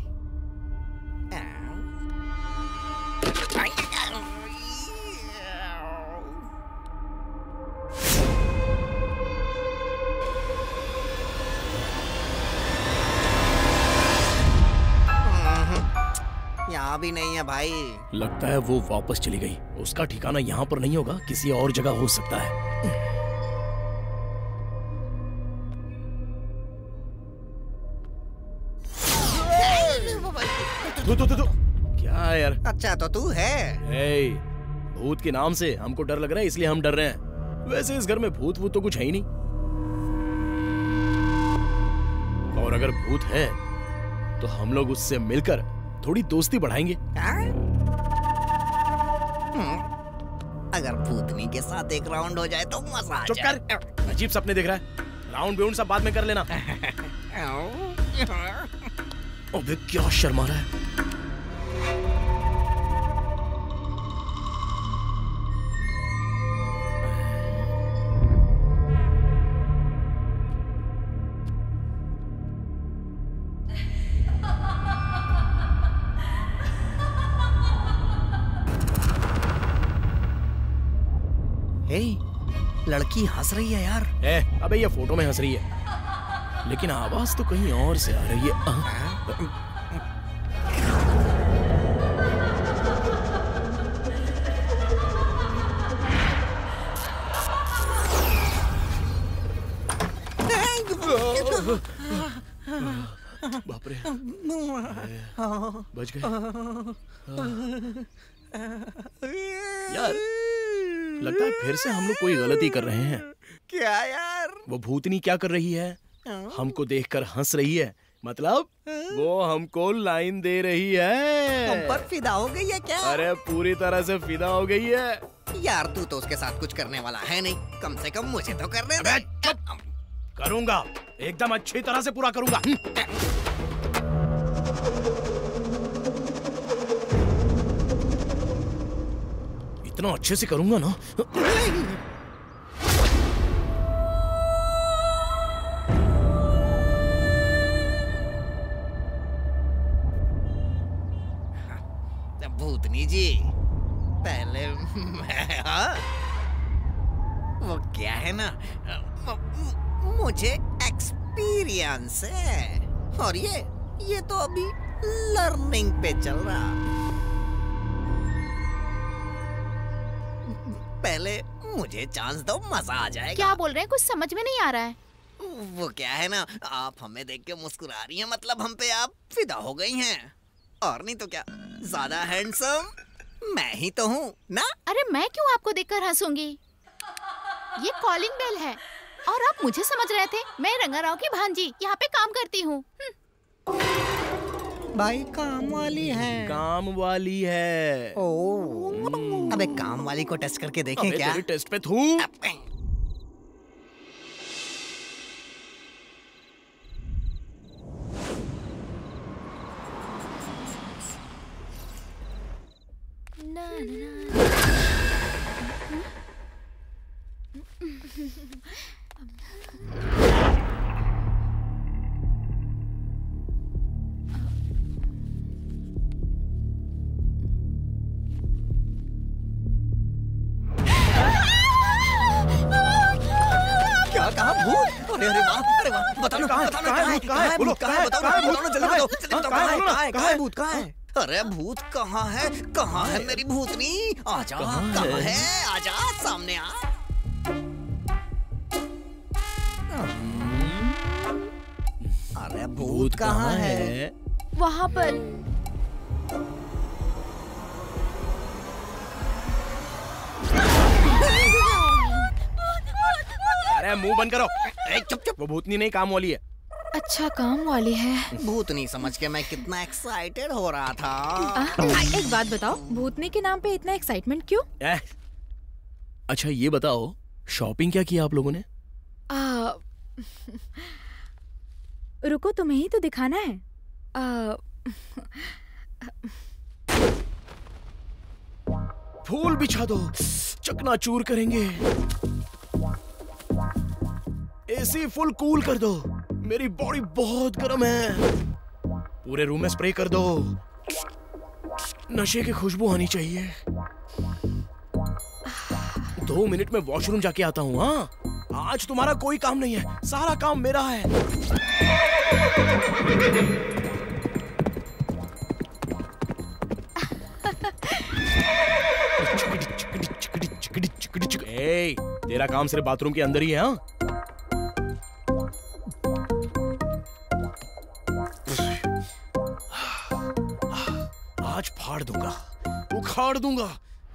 यहाँ भी नहीं है भाई। लगता है वो वापस चली गई। उसका ठिकाना यहाँ पर नहीं होगा, किसी और जगह हो सकता है। तू तू तू तू क्या है यार? अच्छा तो तू है। ए, भूत के नाम से हमको डर लग रहा है, इसलिए हम डर रहे हैं। वैसे इस घर में भूत भूत तो कुछ है ही नहीं। और अगर भूत है तो हम लोग उससे मिलकर थोड़ी दोस्ती बढ़ाएंगे। अगर भूतनी के साथ एक राउंड हो जाए तो मजा आ चुप जाए। कर, अजीब सपने देख रहा है। राउंड बिउंड सब बाद में कर लेना। अबे क्या शर्मा रहा है? हे, लड़की हंस रही है यार। ए, अबे ये फोटो में हंस रही है, लेकिन आवाज तो कहीं और से आ रही है। बाप रे, बच गए यार। लगता है फिर से हम लोग कोई गलती कर रहे हैं। क्या यार? वो भूतनी क्या कर रही है? हमको देखकर हंस रही है, मतलब वो हमको लाइन दे रही है। हम पर फिदा हो गई है क्या? अरे पूरी तरह से फिदा हो गई है यार। तू तो उसके साथ कुछ करने वाला है नहीं, कम से कम मुझे तो करने दे। करूंगा, एकदम अच्छी तरह से पूरा करूंगा। इतना अच्छे से करूंगा ना। भूतनी जी, पहले मैं, हाँ? वो क्या है ना, मुझे एक्सपीरियंस है, और ये ये तो अभी लर्निंग पे चल रहा। पहले मुझे चांस दो, मजा आ जाएगा। क्या बोल रहे हैं? कुछ समझ में नहीं आ रहा है। वो क्या है ना, आप हमें देख के मुस्कुरा रही हैं, मतलब हम पे आप फिदा हो गई हैं। और नहीं तो क्या, ज्यादा हैंडसम मैं ही तो हूँ ना। अरे मैं क्यों आपको देखकर हंसूंगी? ये कॉलिंग बेल है और आप मुझे समझ रहे थे। मैं रंगाराव की भांजी यहाँ पे काम करती हूँ। भाई काम वाली है। काम वाली है। ओ, अबे काम वाली को टेस्ट करके देखें क्या? तेरे टेस्ट पे थू। ना, ना, ना। क्या कहा? भूत? अरे अरे वाह, अरे वाह, बताओ बताओ बताओ कहाँ है? कहाँ है भूत? कहाँ है? बताओ बताओ जल्दी बताओ, जल्दी बताओ कहाँ है? कहाँ है? कहाँ है भूत? कहाँ है? अरे भूत कहाँ है? कहाँ है मेरी भूतनी? आजा, कहाँ है? आजा, सामने आ। अरे भूत कहाँ है? वहाँ पर। अरे मुंह बंद करो। ए, चुप चुप। वो भूतनी नहीं, काम वाली है। अच्छा काम वाली है। भूतनी समझ के मैं कितना एक्साइटेड हो रहा था। आ, एक बात बताओ, भूतनी के नाम पे इतना एक्साइटमेंट क्यों? ए, अच्छा ये बताओ, शॉपिंग क्या किया आप लोगों ने? आ, रुको, तुम्हें ही तो दिखाना है। आ, फूल बिछा दो, चकनाचूर करेंगे। एसी फुल कूल कर दो, मेरी बॉडी बहुत गर्म है। पूरे रूम में स्प्रे कर दो। नशे की खुशबू आनी चाहिए। दो मिनट में वॉशरूम जाके आता हूँ। हाँ, आज तुम्हारा कोई काम नहीं है, सारा काम मेरा है। ए, तेरा काम सिर्फ बाथरूम के अंदर ही है। हाँ, आज फाड़ दूंगा, उखाड़ दूंगा।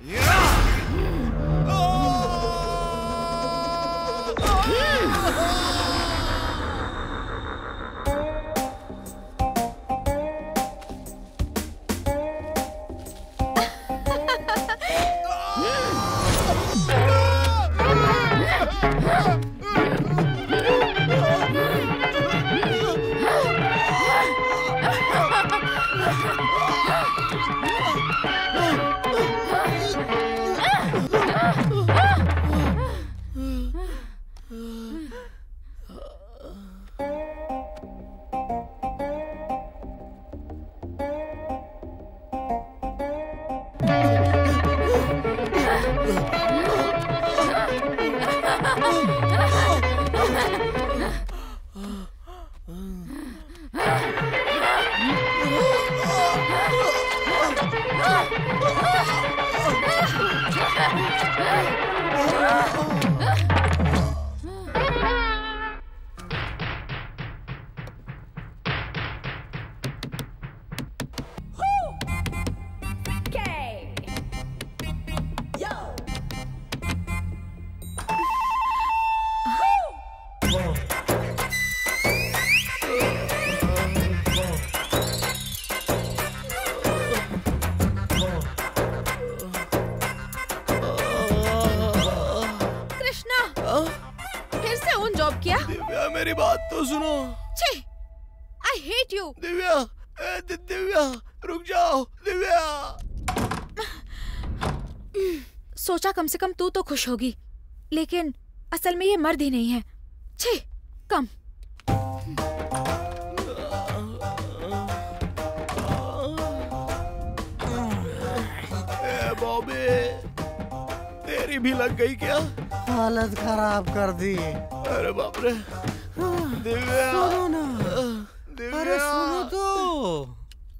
मेरी बात तो सुनो। छी, I hate you। दिव्या, दि, दिव्या, रुक जाओ दिव्या। सोचा कम से कम तू तो खुश होगी, लेकिन असल में ये मर्द ही नहीं है। छी, कम। ए बॉबी, तेरी भी लग गई क्या? हालत खराब कर दी। अरे बाप रे। दिव्या, सुनो ना। दिव्या, अरे सुनो तो।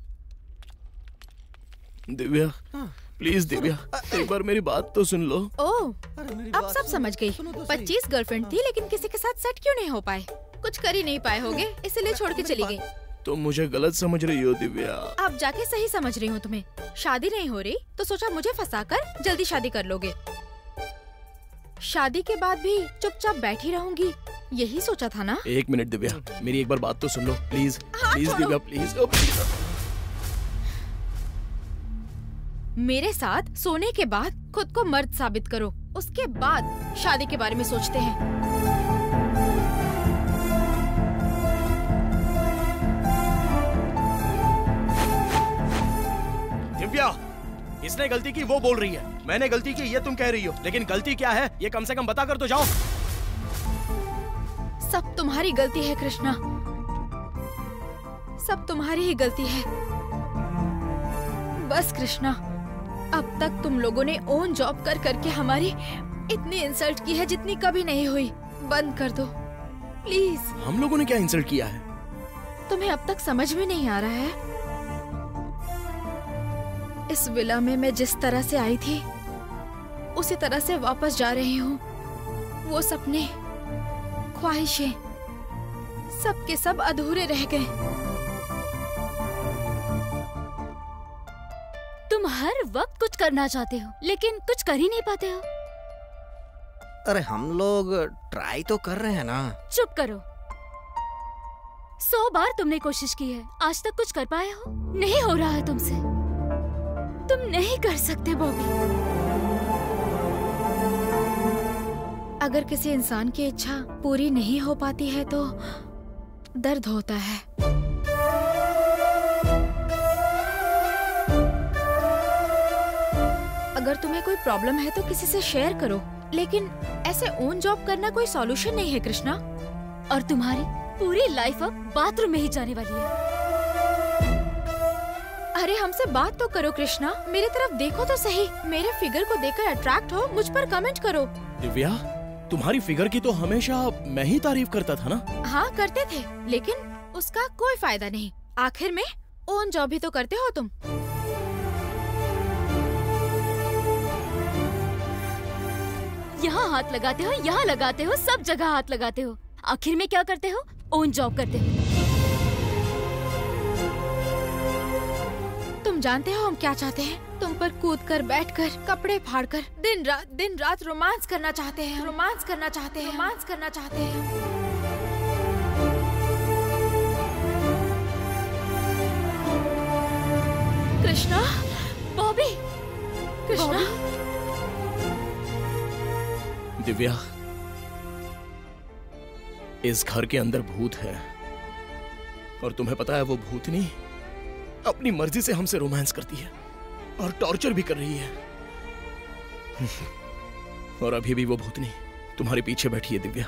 दिव्या, प्लीज दिव्या, एक बार मेरी बात तो सुन लो। ओह, अब सब समझ गई। पच्चीस गर्लफ्रेंड थी, लेकिन किसी के साथ सेट क्यों नहीं हो पाए? कुछ कर ही नहीं पाए होगे, इसलिए छोड़ के चली गई। तुम मुझे गलत समझ रही हो दिव्या। अब जाके सही समझ रही हूँ तुम्हें। शादी नहीं हो रही तो सोचा मुझे फंसाकर जल्दी शादी कर लोगे। शादी के बाद भी चुपचाप बैठी रहूंगी, यही सोचा था ना? एक मिनट दिव्या, मेरी एक बार बात तो सुन लो प्लीज। हाँ, please Divya, please. Oh, please. मेरे साथ सोने के बाद खुद को मर्द साबित करो, उसके बाद शादी के बारे में सोचते हैं। दिव्या, इसने गलती की वो बोल रही है, मैंने गलती की ये तुम कह रही हो, लेकिन गलती क्या है ये कम से कम बता कर तो जाओ। सब तुम्हारी गलती है कृष्णा, सब तुम्हारी ही गलती है। बस कृष्णा, अब तक तुम लोगों ने ओन जॉब कर करके हमारी इतनी इंसल्ट की है जितनी कभी नहीं हुई। बंद कर दो प्लीज। हम लोगों ने क्या इंसल्ट किया है? तुम्हें अब तक समझ में नहीं आ रहा है? इस विला में मैं जिस तरह से आई थी उसी तरह से वापस जा रही हूँ। वो सपने, ख्वाहिशें, सब के सब अधूरे रह गए। तुम हर वक्त कुछ करना चाहते हो लेकिन कुछ कर ही नहीं पाते हो। अरे हम लोग ट्राई तो कर रहे हैं ना। चुप करो। सौ बार तुमने कोशिश की है, आज तक कुछ कर पाए हो? नहीं हो रहा है तुमसे। तुम नहीं कर सकते बॉबी। अगर किसी इंसान की इच्छा पूरी नहीं हो पाती है तो दर्द होता है। अगर तुम्हें कोई प्रॉब्लम है तो किसी से शेयर करो, लेकिन ऐसे ओन जॉब करना कोई सॉल्यूशन नहीं है कृष्णा। और तुम्हारी पूरी लाइफ अब बाथरूम में ही जाने वाली है। अरे हमसे बात तो करो कृष्णा, मेरी तरफ देखो तो सही। मेरे फिगर को देखकर अट्रैक्ट हो, मुझ पर कमेंट करो। दिव्या, तुम्हारी फिगर की तो हमेशा मैं ही तारीफ करता था ना। हाँ करते थे, लेकिन उसका कोई फायदा नहीं। आखिर में ओन जॉब भी तो करते हो तुम। यहाँ हाथ लगाते हो, यहाँ लगाते हो, सब जगह हाथ लगाते हो। आखिर में क्या करते हो? ओन जॉब करते हो। तुम जानते हो हम क्या चाहते हैं? तुम पर कूद कर, बैठ कर, कपड़े फाड़ कर, दिन रात दिन रात रोमांस करना चाहते हैं। रोमांस करना चाहते हैं। रोमांस करना चाहते हैं। कृष्णा, बॉबी, कृष्णा। दिव्या, इस घर के अंदर भूत है और तुम्हें पता है वो भूतनी अपनी मर्जी से हमसे रोमांस करती है और टॉर्चर भी कर रही है। और अभी भी वो भूतनी तुम्हारे पीछे बैठी है दिव्या।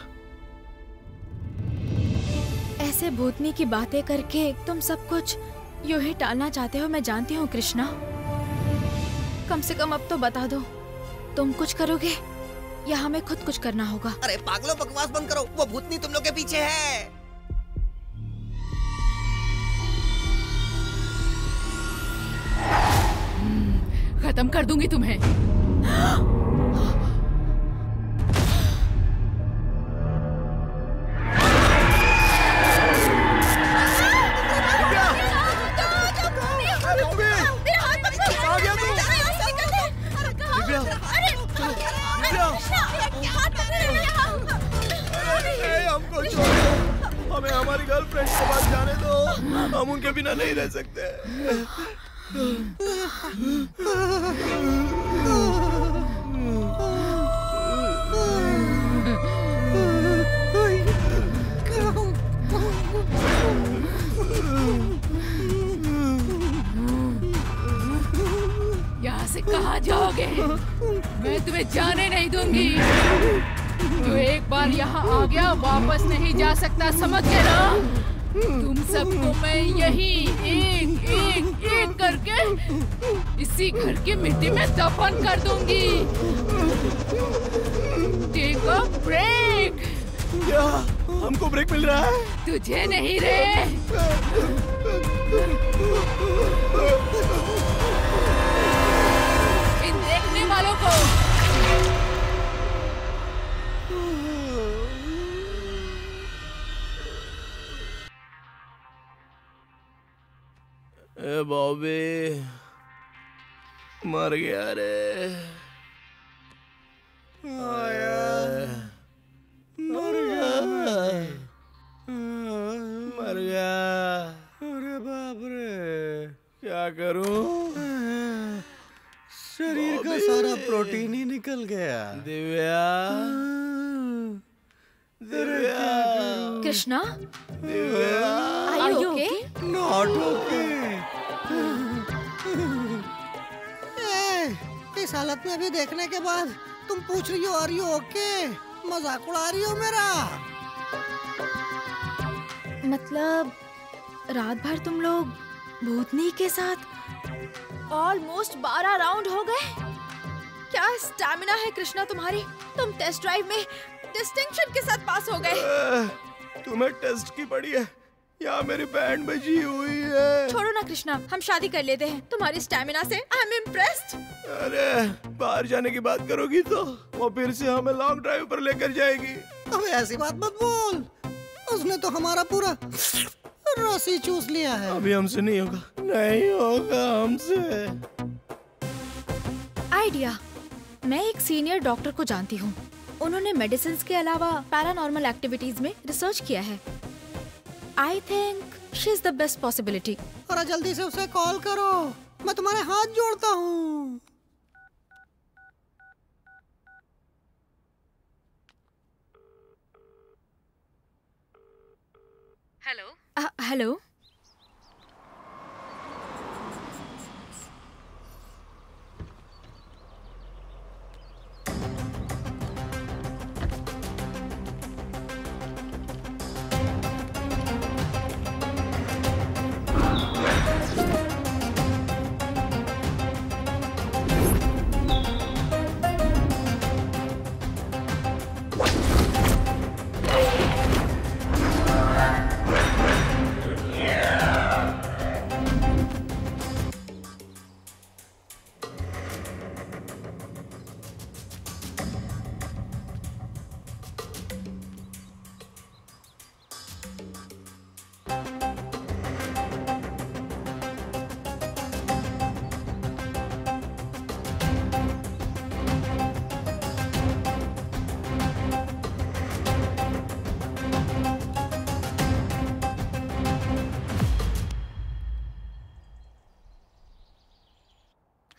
ऐसे भूतनी की बातें करके तुम सब कुछ यूं ही टालना चाहते हो, मैं जानती हूँ कृष्णा। कम से कम अब तो बता दो, तुम कुछ करोगे या हमें खुद कुछ करना होगा? अरे पागलों, बकवास बंद करो। वो भूतनी तुम लोग के पीछे है। खत्म कर दूंगी तुम्हें। हमको छोड़ो, हमें हमारी गर्लफ्रेंड के पास जाने दो। हम उनके बिना नहीं रह सकते। यहाँ से कहाँ जाओगे? मैं तुम्हें जाने नहीं दूंगी। जो एक बार यहाँ आ गया वापस नहीं जा सकता, समझ गए ना? तुम सबको मैं यही एक एक एक करके इसी घर की मिट्टी में दफन कर दूंगी। Take a break. क्या हमको ब्रेक मिल रहा है? तुझे नहीं रे। इन देखने वालों को। ए बॉबी, मर गया रे। मर गया, मर गया। अरे बाप रे, क्या करूं? शरीर का सारा प्रोटीन ही निकल गया। Divya, Divya, Krishna, Divya, are you okay? Not okay. इस हालत में भी देखने के बाद तुम पूछ रही हो आर यू ओके? मजाक उड़ा रही हो मेरा? मतलब रात भर तुम लोग भूतनी के साथ ऑलमोस्ट बारह राउंड हो गए। क्या स्टैमिना है कृष्णा तुम्हारी? तुम टेस्ट ड्राइव में डिस्टिंक्शन के साथ पास हो गए। तुम्हें टेस्ट की पड़ी है, यहाँ मेरी बैंड बजी हुई है। छोड़ो ना कृष्णा, हम शादी कर लेते हैं। तुम्हारी स्टैमिना से आई एम इम्प्रेस्ड। अरे बाहर जाने की बात करोगी तो वो फिर से हमें लॉन्ग ड्राइव पर लेकर जाएगी। अबे ऐसी बात मत बोल, उसने तो हमारा पूरा रस ही चूस लिया है। अभी हमसे नहीं होगा, नहीं होगा हमसे। आइडिया, मैं एक सीनियर डॉक्टर को जानती हूँ। उन्होंने मेडिसिन के अलावा पैरानॉर्मल एक्टिविटीज में रिसर्च किया है। I think she is the best possibility. और जल्दी से उसे कॉल करो, मैं तुम्हारे हाथ जोड़ता हूँ। हेलो हेलो,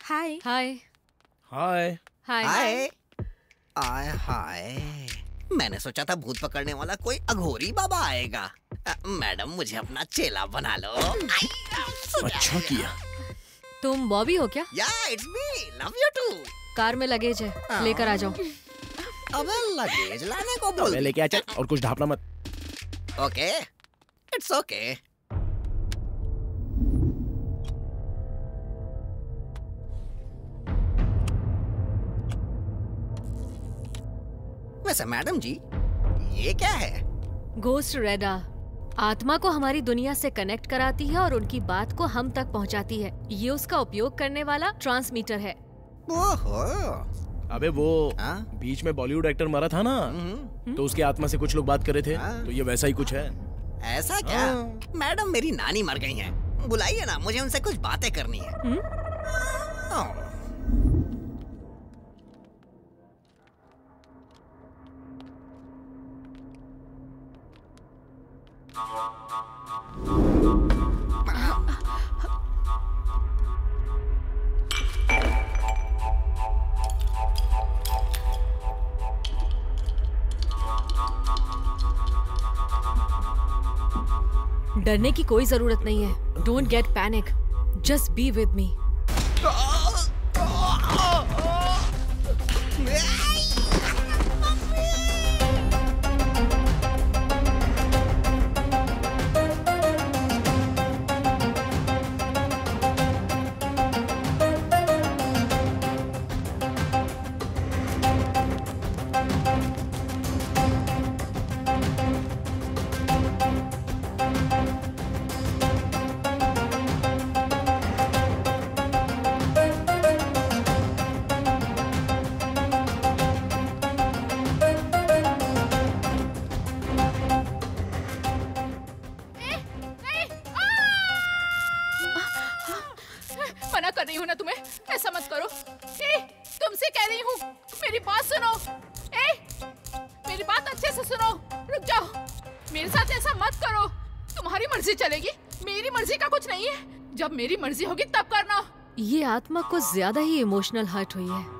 हाय हाय हाय हाय हाय आय हाय, मैंने सोचा था भूत पकड़ने वाला कोई अघोरी बाबा आएगा। अ, मैडम मुझे अपना चेला बना लो। अच्छा किया। तुम बॉबी हो क्या? Yeah it's me, love you too. Car में लगेज है, लेकर आ जाओ। अबे लगेज लाने को बोल। मैं लेके आ चल, और कुछ ढापना मत। Okay, it's okay. वैसे मैडम जी, ये क्या है? गोस्ट रेडार आत्मा को हमारी दुनिया से कनेक्ट कराती है और उनकी बात को हम तक पहुंचाती है। ये उसका उपयोग करने वाला ट्रांसमीटर है। ओहो। अबे वो हाँ? बीच में बॉलीवुड एक्टर मरा था ना, तो उसकी आत्मा से कुछ लोग बात कर रहे थे। हाँ। तो ये वैसा ही कुछ है। ऐसा क्या? मैडम मेरी नानी मर गई हैं। बुलाइए ना, मुझे उनसे कुछ बातें करनी है। ओह। डरने की कोई जरूरत नहीं है। Don't get panic, just be with me. मना कर रही हूँ ना तुम्हें, ऐसा मत करो। ए, तुमसे कह रही हूँ, मेरी बात सुनो। ए, मेरी बात अच्छे से सुनो। रुक जाओ, मेरे साथ ऐसा मत करो। तुम्हारी मर्जी चलेगी, मेरी मर्जी का कुछ नहीं है। जब मेरी मर्जी होगी तब करना। ये आत्मा कुछ ज्यादा ही इमोशनल हर्ट हुई है,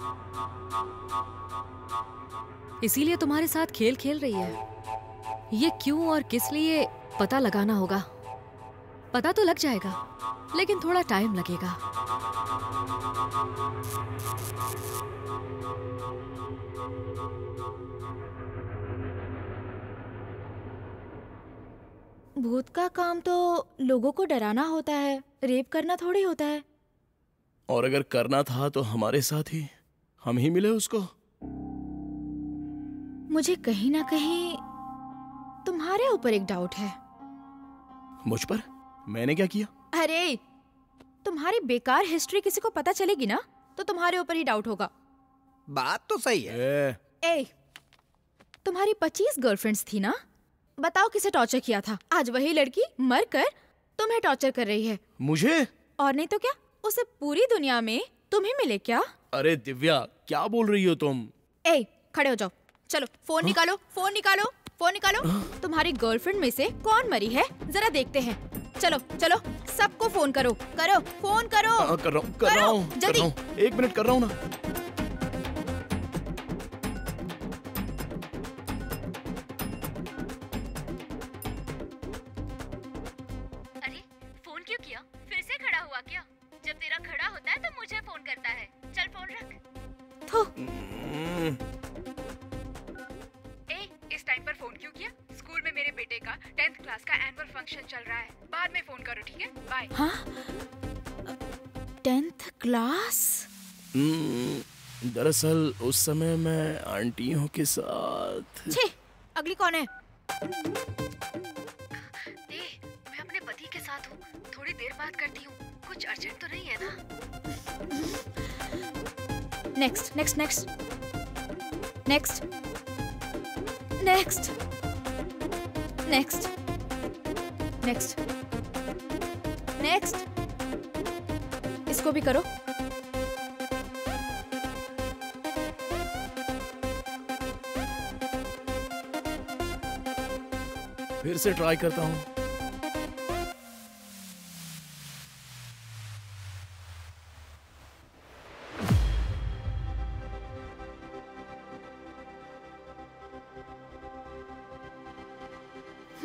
इसीलिए तुम्हारे साथ खेल खेल रही है। ये क्यों और किस लिए पता लगाना होगा। पता तो लग जाएगा, लेकिन थोड़ा टाइम लगेगा। भूत का काम तो लोगों को डराना होता है, रेप करना थोड़ी होता है। और अगर करना था तो हमारे साथ ही हम ही मिले उसको। मुझे कहीं ना कहीं तुम्हारे ऊपर एक डाउट है। मुझ पर? मैंने क्या किया? अरे, तुम्हारी बेकार हिस्ट्री किसी को पता चलेगी ना, तो तुम्हारे ऊपर ही डाउट होगा। बात तो सही है। ए, ए, तुम्हारी पच्चीस गर्लफ्रेंड्स थी ना? बताओ किसे टॉर्चर किया था। आज वही लड़की मरकर तुम्हें टॉर्चर कर रही है। मुझे? और नहीं तो क्या, उसे पूरी दुनिया में तुम ही मिले क्या? अरे दिव्या, क्या बोल रही हो तुम? ए, खड़े हो जाओ। चलो फोन निकालो, फोन निकालो, फोन निकालो। तुम्हारी गर्लफ्रेंड में से कौन मरी है जरा देखते हैं। चलो चलो, सबको फोन करो, करो फोन करो। आ, कर रहा हूँ, कर रहा हूँ, कर रहा हूँ। एक मिनट कर रहा हूँ ना। अरे फोन क्यों किया? फिर से खड़ा हुआ क्या? जब तेरा खड़ा होता है तो मुझे फोन करता है। चल फोन रख। थू। ए, इस टाइम पर फोन क्यों किया? स्कूल में मेरे बेटे का टेंथ क्लास का एनुअल फंक्शन चल रहा है। बाद में फोन करो, ठीक है? बाय। हाँ? Tenth class? दरअसल उस समय मैं आंटियों के साथ। छे, अगली कौन है? ए, मैं अपने पति के साथ हूँ। थोड़ी देर बात करती हूँ। कुछ अर्जेंट तो नहीं है ना? Next next next next next next next next. इसको भी करो। फिर से ट्राई करता हूँ।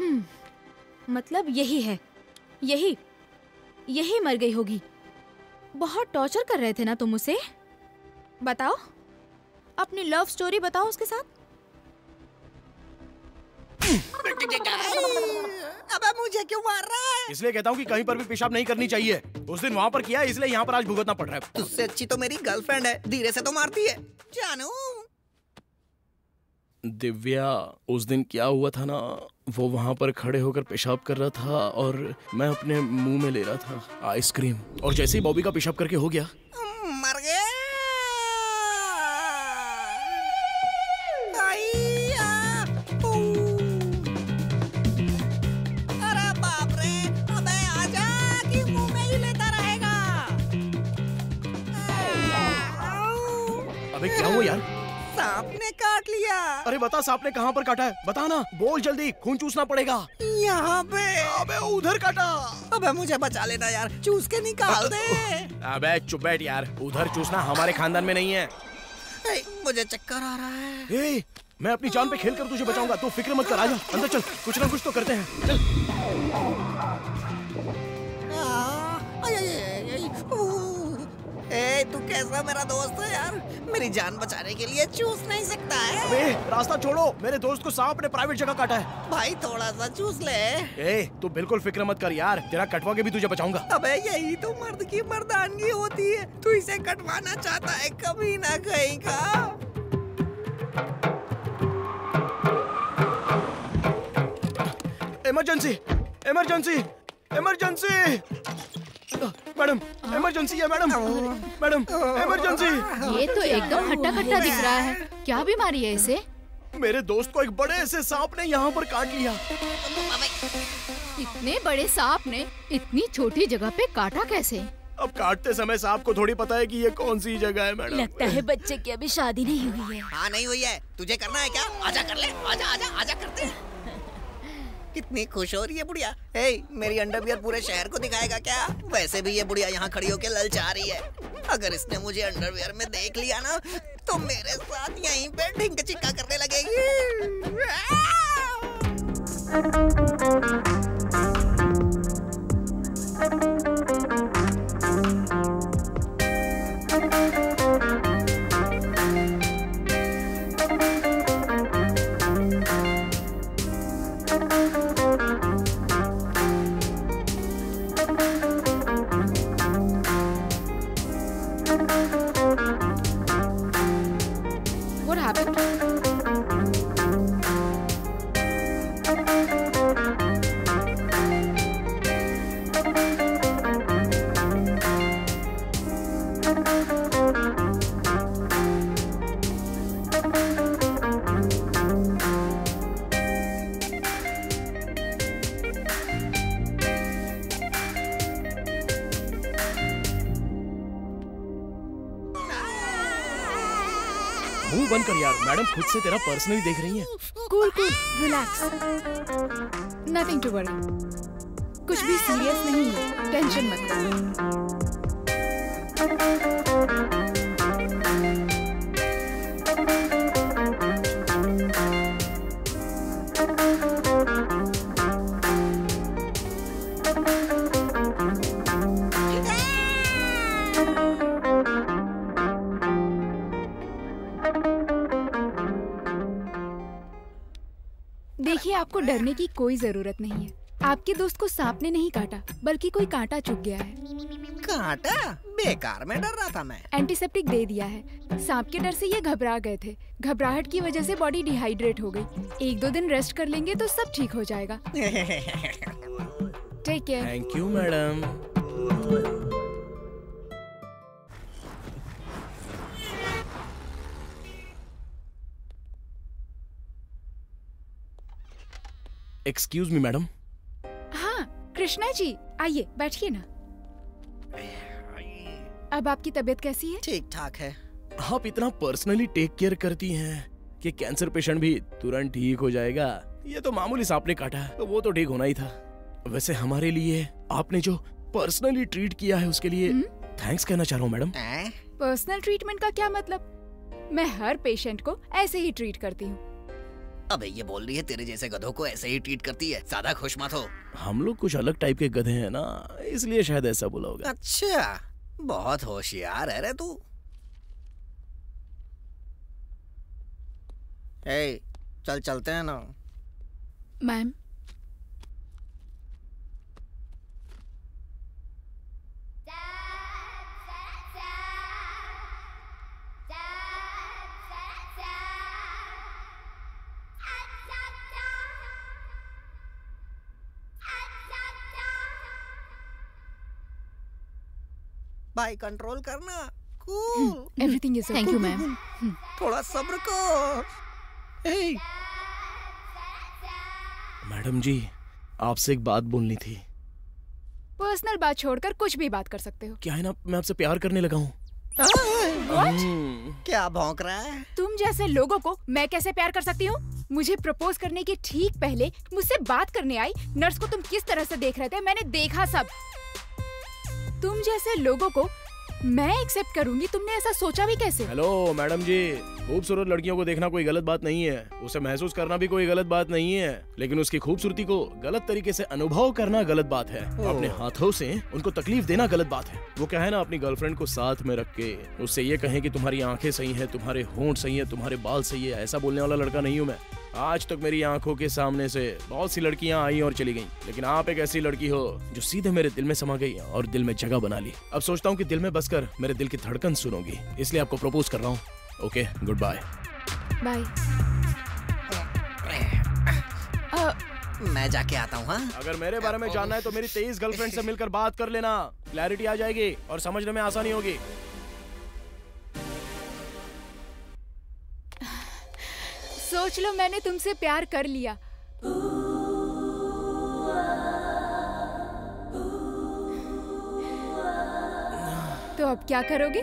मतलब यही है, यही यही मर गई होगी। बहुत टॉर्चर कर रहे थे ना तुम उसे? बताओ, अपनी लव स्टोरी बताओ उसके साथ। अबे मुझे क्यों मार रहा है? इसलिए कहता हूँ कि कहीं पर भी पेशाब नहीं करनी चाहिए। उस दिन वहाँ पर किया, इसलिए यहाँ पर आज भुगतना पड़ रहा है। तुझसे अच्छी तो मेरी गर्लफ्रेंड है, धीरे से तो मारती है। जानू दिव्या, उस दिन क्या हुआ था ना, वो वहाँ पर खड़े होकर पेशाब कर रहा था और मैं अपने मुंह में ले रहा था आइसक्रीम, और जैसे ही बॉबी का पेशाब करके हो गया, मर गया। अरे बाप रे, अबे आजा कि मुंह में ही लेता रहेगा। अबे क्या हुआ यार? सांप ने काट लिया। अरे बता, सांप ने कहाँ पर काटा है? बता ना, बोल जल्दी, खून चूसना पड़ेगा। यहाँ पे। अबे उधर काटा। अबे मुझे बचा लेना यार, चूस के निकाल दे। अबे चुप बैठ यार, उधर चूसना हमारे खानदान में नहीं है। ए, मुझे चक्कर आ रहा है। ए, मैं अपनी जान पे खेल कर तुझे बचाऊंगा, तू फिक्र मत कर। आजा अंदर चल, कुछ ना कुछ तो करते हैं। चल। ए, तू कैसा मेरा दोस्त है यार, मेरी जान बचाने के लिए चूस नहीं सकता है? अबे रास्ता छोड़ो, मेरे दोस्त को सांप ने प्राइवेट जगह काटा है। भाई थोड़ा सा चूस ले। ए, तू बिल्कुल फिक्र मत कर यार, तेरा कटवा के भी तुझे बचाऊंगा। अबे यही तो मर्द की मर्दानगी होती है, तू इसे कटवाना चाहता है कभी ना कहीं का। Emergency, emergency, emergency. Madam, emergency है मैडम, मैडम इमरजेंसी। ये तो एकदम हट्टा खट्टा दिख रहा है, क्या बीमारी है इसे? मेरे दोस्त को एक बड़े से सांप ने यहाँ पर काट लिया। इतने बड़े सांप ने इतनी छोटी जगह पे काटा कैसे? अब काटते समय सांप को थोड़ी पता है कि ये कौन सी जगह है मैडम। लगता है बच्चे की अभी शादी नहीं हुई है। हाँ नहीं हुई है, तुझे करना है क्या? आजा कर ले, आजा आजा आजा करते हैं। कितनी खुश हो रही है बुढ़िया। ए, मेरी अंडरवियर पूरे शहर को दिखाएगा क्या? वैसे भी ये बुढ़िया यहाँ खड़ी होके ललचा रही है। अगर इसने मुझे अंडरवियर में देख लिया ना, तो मेरे साथ यहीं पे ढिंक चिक्का करने लगेगी। What happened? मुंह बंद कर यार, मैडम खुद से तेरा पर्सनली देख रही हैं। Cool cool, relax, nothing to worry. कुछ भी सीरियस नहीं है, टेंशन मत लो। देखिए, आपको डरने की कोई जरूरत नहीं है। आपके दोस्त को सांप ने नहीं काटा, बल्कि कोई कांटा चुभ गया है। कांटा? बेकार में डर रहा था मैं। एंटीसेप्टिक दे दिया है। सांप के डर से ये घबरा गए थे। घबराहट की वजह से बॉडी डिहाइड्रेट हो गई। एक दो दिन रेस्ट कर लेंगे तो सब ठीक हो जाएगा। Take care. Thank you madam. Excuse me madam. हाँ कृष्णा जी, आइए बैठिए ना। अब आपकी तबीयत कैसी है? ठीक ठाक है। आप इतना पर्सनली टेक केयर करती हैं कि कैंसर पेशेंट भी तुरंत ठीक हो जाएगा। ये तो मामूली सांप ने काटा, तो वो तो ठीक होना ही था। वैसे हमारे लिए आपने जो पर्सनली ट्रीट किया है उसके लिए थैंक्स कहना चाह रहा हूँ मैडम। पर्सनल ट्रीटमेंट का क्या मतलब? मैं हर पेशेंट को ऐसे ही ट्रीट करती हूँ। अबे ये बोल रही है तेरे जैसे गधों को ऐसे ही ट्रीट करती है, ज्यादा खुश मत हो। हम लोग कुछ अलग टाइप के गधे हैं ना, इसलिए शायद ऐसा बोला होगा। अच्छा, बहुत होशियार है रे तू। ए, चल चलते हैं ना। मैम, भाई कंट्रोल करना। Cool. Everything is thank you ma'am. थोड़ा सब्र कर। ए, मैडम जी, आपसे एक बात बोलनी थी। पर्सनल बात छोड़कर कुछ भी बात कर सकते हो। क्या है ना, मैं आपसे प्यार करने लगा हूँ। क्या भौंक रहा है? तुम जैसे लोगों को मैं कैसे प्यार कर सकती हूँ? मुझे प्रपोज करने के ठीक पहले मुझसे बात करने आई नर्स को तुम किस तरह से देख रहे थे, मैंने देखा सब। तुम जैसे लोगों को मैं एक्सेप्ट करूंगी, तुमने ऐसा सोचा भी कैसे? हेलो मैडम जी, खूबसूरत लड़कियों को देखना कोई गलत बात नहीं है, उसे महसूस करना भी कोई गलत बात नहीं है, लेकिन उसकी खूबसूरती को गलत तरीके से अनुभव करना गलत बात है। अपने हाथों से उनको तकलीफ देना गलत बात है। वो क्या है ना, अपनी गर्लफ्रेंड को साथ में रख के उससे ये कहें कि तुम्हारी आंखें सही है, तुम्हारे होंठ सही है, तुम्हारे बाल सही है, ऐसा बोलने वाला लड़का नहीं हूँ मैं। आज तक मेरी आंखों के सामने से बहुत सी लड़कियां आई और चली गईं, लेकिन आप एक ऐसी लड़की हो जो सीधे मेरे दिल में समा गई और दिल में जगह बना ली। अब सोचता हूँ कि दिल में बसकर मेरे दिल की धड़कन सुनोगी, इसलिए आपको प्रपोज कर रहा हूँ। Okay, good bye. बाय। मैं जाके आता हूँ। हाँ, अगर मेरे बारे में जानना है तो मेरी तेईस गर्लफ्रेंड से मिलकर बात कर लेना, क्लैरिटी आ जाएगी और समझने में आसानी होगी। सोच लो मैंने तुमसे प्यार कर लिया, तो अब क्या करोगे?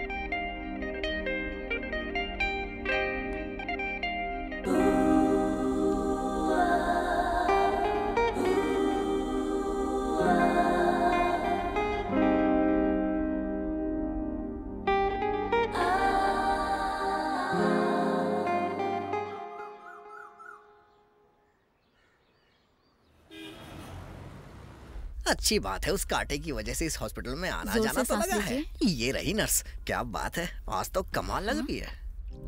अच्छी बात है, उस कांटे की वजह से इस हॉस्पिटल में आना जोर जाना से तो सांस लगा है। लीजिए। ये रही नर्स, क्या बात है, आज तो कमाल लग रही है।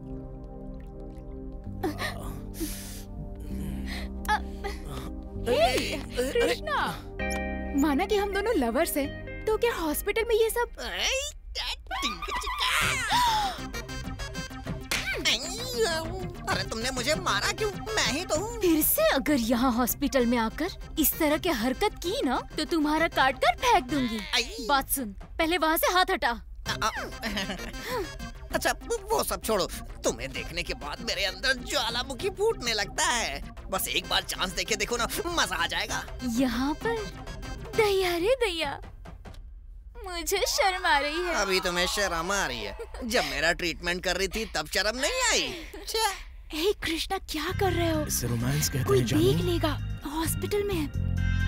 कृष्णा, माना कि हम दोनों लवर्स हैं, तो क्या हॉस्पिटल में ये सब? अरे तुमने मुझे मारा क्यों? मैं ही तो हूँ। फिर से अगर यहाँ हॉस्पिटल में आकर इस तरह की हरकत की ना तो तुम्हारा काट कर फेंक दूंगी। बात सुन, पहले वहाँ से हाथ हटा। अच्छा वो सब छोड़ो, तुम्हें देखने के बाद मेरे अंदर ज्वालामुखी फूटने लगता है। बस एक बार चांस देके देखो ना, मजा आ जाएगा। यहाँ पर दैया रे दैया, मुझे शर्म आ रही है। अभी तुम्हें शर्म आ रही है, जब मेरा ट्रीटमेंट कर रही थी तब शर्म नहीं आई। हे कृष्णा, क्या कर रहे हो? इससे रोमांस कहते कोई हैं जानू। देख लेगा, हॉस्पिटल में है।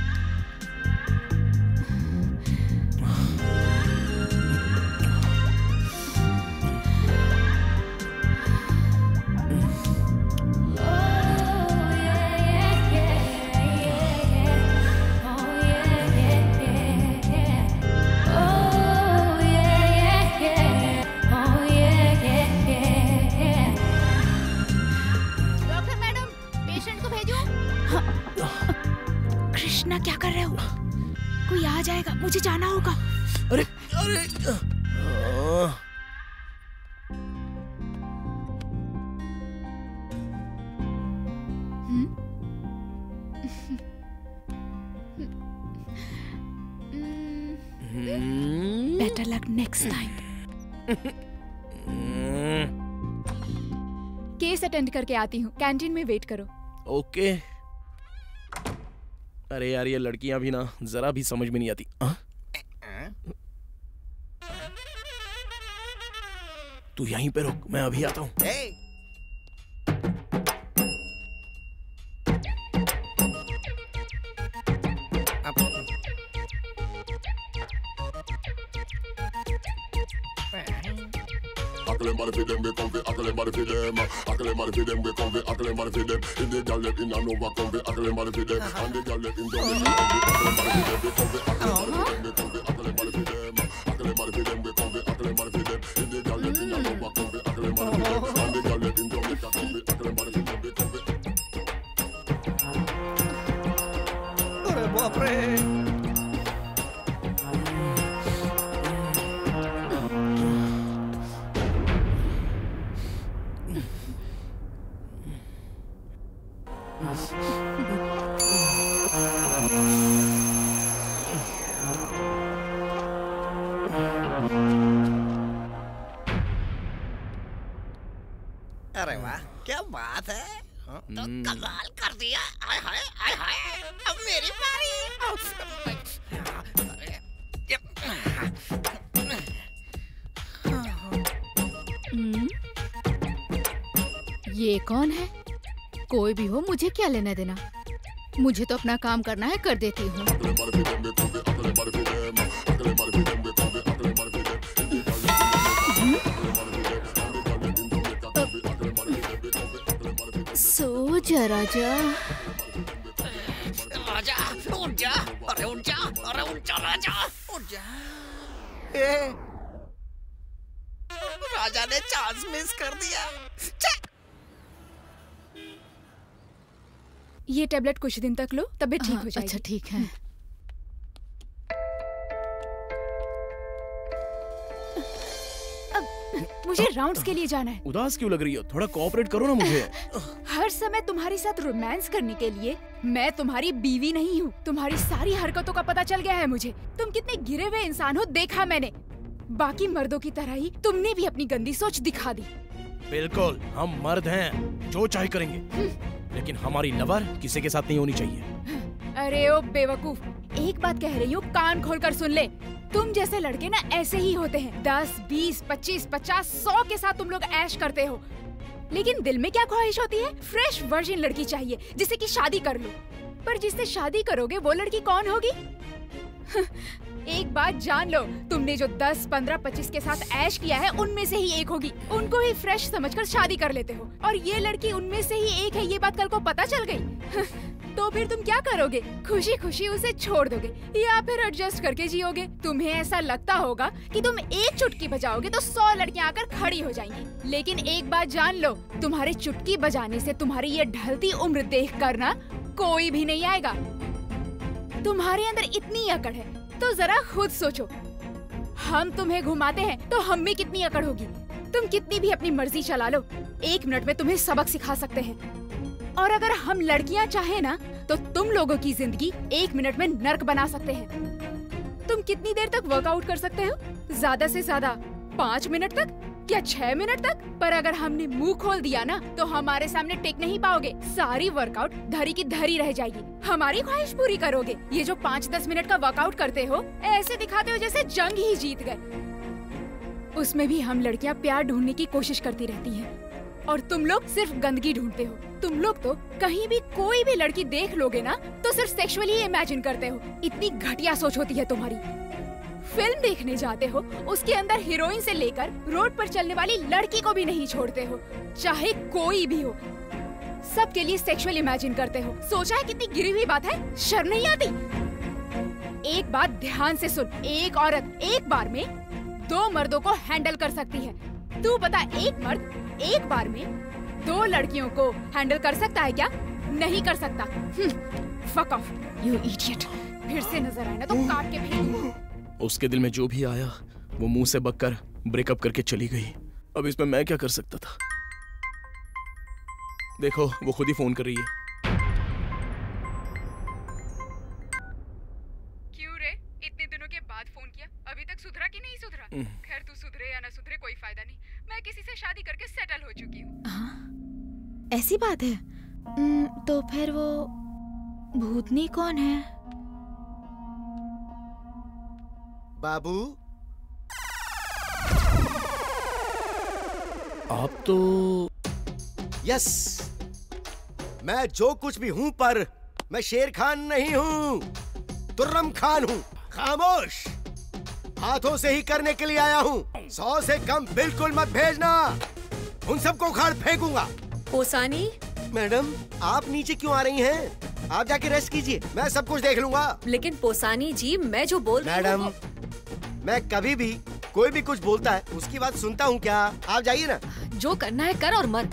कृष्णा, क्या कर रहे हो? कोई आ जाएगा, मुझे जाना होगा। अरे अरे आ, better luck next time. Case attend करके आती हूँ, कैंटीन में वेट करो। ओके। अरे यार, ये लड़कियां भी ना जरा भी समझ में नहीं आती। आ? तू यहीं पे रुक, मैं अभी आता हूँ। Ackle man for them, we come for ackle man for them. Ackle man for them, we come for ackle man for them. If the girl let in a Nova, come for ackle man for them. And the girl let in down, we come for ackle man for them. We come for ackle man for them, we come for ackle man for them. Ackle man for them, we come for ackle man for them. If the girl let in a Nova, come for ackle man for them. And the girl let in down, we come for ackle man for them. We come for. अरे बाप रे! अरे वाह, क्या बात है! तो कमाल कर दिया! आय हाय, आय हाय! अब मेरी बारी! ये कौन है? कोई भी हो, मुझे क्या लेना देना? मुझे तो अपना काम करना है, कर देती हूँ। सो जा राजा। राजा, उठ जा! अरे उठ जा! अरे उठ जा राजा! उठ जा! ए, राजा ने चांस मिस कर दिया। ये टेबलेट कुछ दिन तक लो, तबीयत ठीक हो जाएगी। अच्छा ठीक है। मुझे राउंड्स के लिए जाना है। उदास क्यों लग रही हो? थोड़ा कोऑपरेट करो ना मुझे। हर समय तुम्हारे साथ रोमांस करने के लिए मैं तुम्हारी बीवी नहीं हूँ। तुम्हारी सारी हरकतों का पता चल गया है मुझे। तुम कितने गिरे हुए इंसान हो, देखा मैंने। बाकी मर्दों की तरह ही तुमने भी अपनी गंदी सोच दिखा दी। बिल्कुल, हम मर्द हैं, जो चाहे करेंगे, लेकिन हमारी लवर किसी के साथ नहीं होनी चाहिए। अरे ओ बेवकूफ, एक बात कह रही हूँ, कान खोलकर सुन ले। तुम जैसे लड़के ना ऐसे ही होते हैं। दस, बीस, पच्चीस, पचास, सौ के साथ तुम लोग ऐश करते हो, लेकिन दिल में क्या ख्वाहिश होती है? फ्रेश वर्जिन लड़की चाहिए जिससे कि शादी कर लो। पर जिससे शादी करोगे वो लड़की कौन होगी? एक बात जान लो, तुमने जो दस, पंद्रह, पच्चीस के साथ ऐश किया है उनमें से ही एक होगी। उनको ही फ्रेश समझकर शादी कर लेते हो, और ये लड़की उनमें से ही एक है, ये बात कल को पता चल गई। तो फिर तुम क्या करोगे? खुशी खुशी उसे छोड़ दोगे या फिर एडजस्ट करके जियोगे? तुम्हें ऐसा लगता होगा कि तुम एक चुटकी बजाओगे तो सौ लड़कियां आकर खड़ी हो जाएंगी, लेकिन एक बात जान लो, तुम्हारे चुटकी बजाने से तुम्हारी ये ढलती उम्र देख कर ना कोई भी नहीं आएगा। तुम्हारे अंदर इतनी अकड़ है तो जरा खुद सोचो, हम तुम्हें घुमाते हैं तो हम में कितनी अकड़ होगी। तुम कितनी भी अपनी मर्जी चला लो, एक मिनट में तुम्हें सबक सिखा सकते हैं। और अगर हम लड़कियां चाहे ना तो तुम लोगों की जिंदगी एक मिनट में नर्क बना सकते हैं। तुम कितनी देर तक वर्कआउट कर सकते हो? ज्यादा से ज्यादा पाँच मिनट तक, क्या छह मिनट तक? पर अगर हमने मुंह खोल दिया ना तो हमारे सामने टिक नहीं पाओगे। सारी वर्कआउट धरी की धरी रह जाएगी। हमारी ख्वाहिश पूरी करोगे। ये जो पाँच दस मिनट का वर्कआउट करते हो, ऐसे दिखाते हो जैसे जंग ही जीत गए। उसमें भी हम लड़कियां प्यार ढूंढने की कोशिश करती रहती हैं, और तुम लोग सिर्फ गंदगी ढूंढते हो। तुम लोग तो कहीं भी कोई भी लड़की देख लोगे ना तो सिर्फ सेक्सुअली इमेजिन करते हो। इतनी घटिया सोच होती है तुम्हारी। फिल्म देखने जाते हो, उसके अंदर हीरोइन से लेकर रोड पर चलने वाली लड़की को भी नहीं छोड़ते हो, चाहे कोई भी हो। सबके लिए सेक्सुअल इमेजिन करते हो। सोचा है कितनी गिरी हुई बात है? शर्म नहीं आती? एक बात ध्यान से सुन, एक औरत एक बार में दो मर्दों को हैंडल कर सकती है। तू बता, एक मर्द एक बार में दो लड़कियों को हैंडल कर सकता है क्या? नहीं कर सकता। Fuck off you idiot. फिर से नजर आए ना तो काट के फेंक दूंगा। उसके दिल में जो भी आया वो मुंह से बककर ब्रेकअप करके चली गई। अब इसमें मैं क्या कर सकता था? देखो, वो खुद ही फोन कर रही है। क्यों रे, इतने दिनों के बाद फोन किया? अभी तक सुधरा कि नहीं सुधरा? खैर, तू सुधरे या ना सुधरे कोई फायदा नहीं। मैं किसी से शादी करके सेटल हो चुकी हूँ। हाँ, ऐसी बात है। तो फिर वो भूतनी कौन है? बाबू, आप तो यस, मैं जो कुछ भी हूं, पर मैं शेर खान नहीं हूं, तुर्रम खान हूं। खामोश। हाथों से ही करने के लिए आया हूँ। सौ से कम बिल्कुल मत भेजना, उन सबको उखाड़ फेंकूंगा। पोसानी मैडम, आप नीचे क्यों आ रही हैं? आप जाके रेस्ट कीजिए, मैं सब कुछ देख लूंगा। लेकिन पोसानी जी, मैं जो बोल रही मैडम, हूँ मैं कभी भी कोई भी कुछ बोलता है उसकी बात सुनता हूँ क्या? आप जाइए ना। जो करना है कर और मर।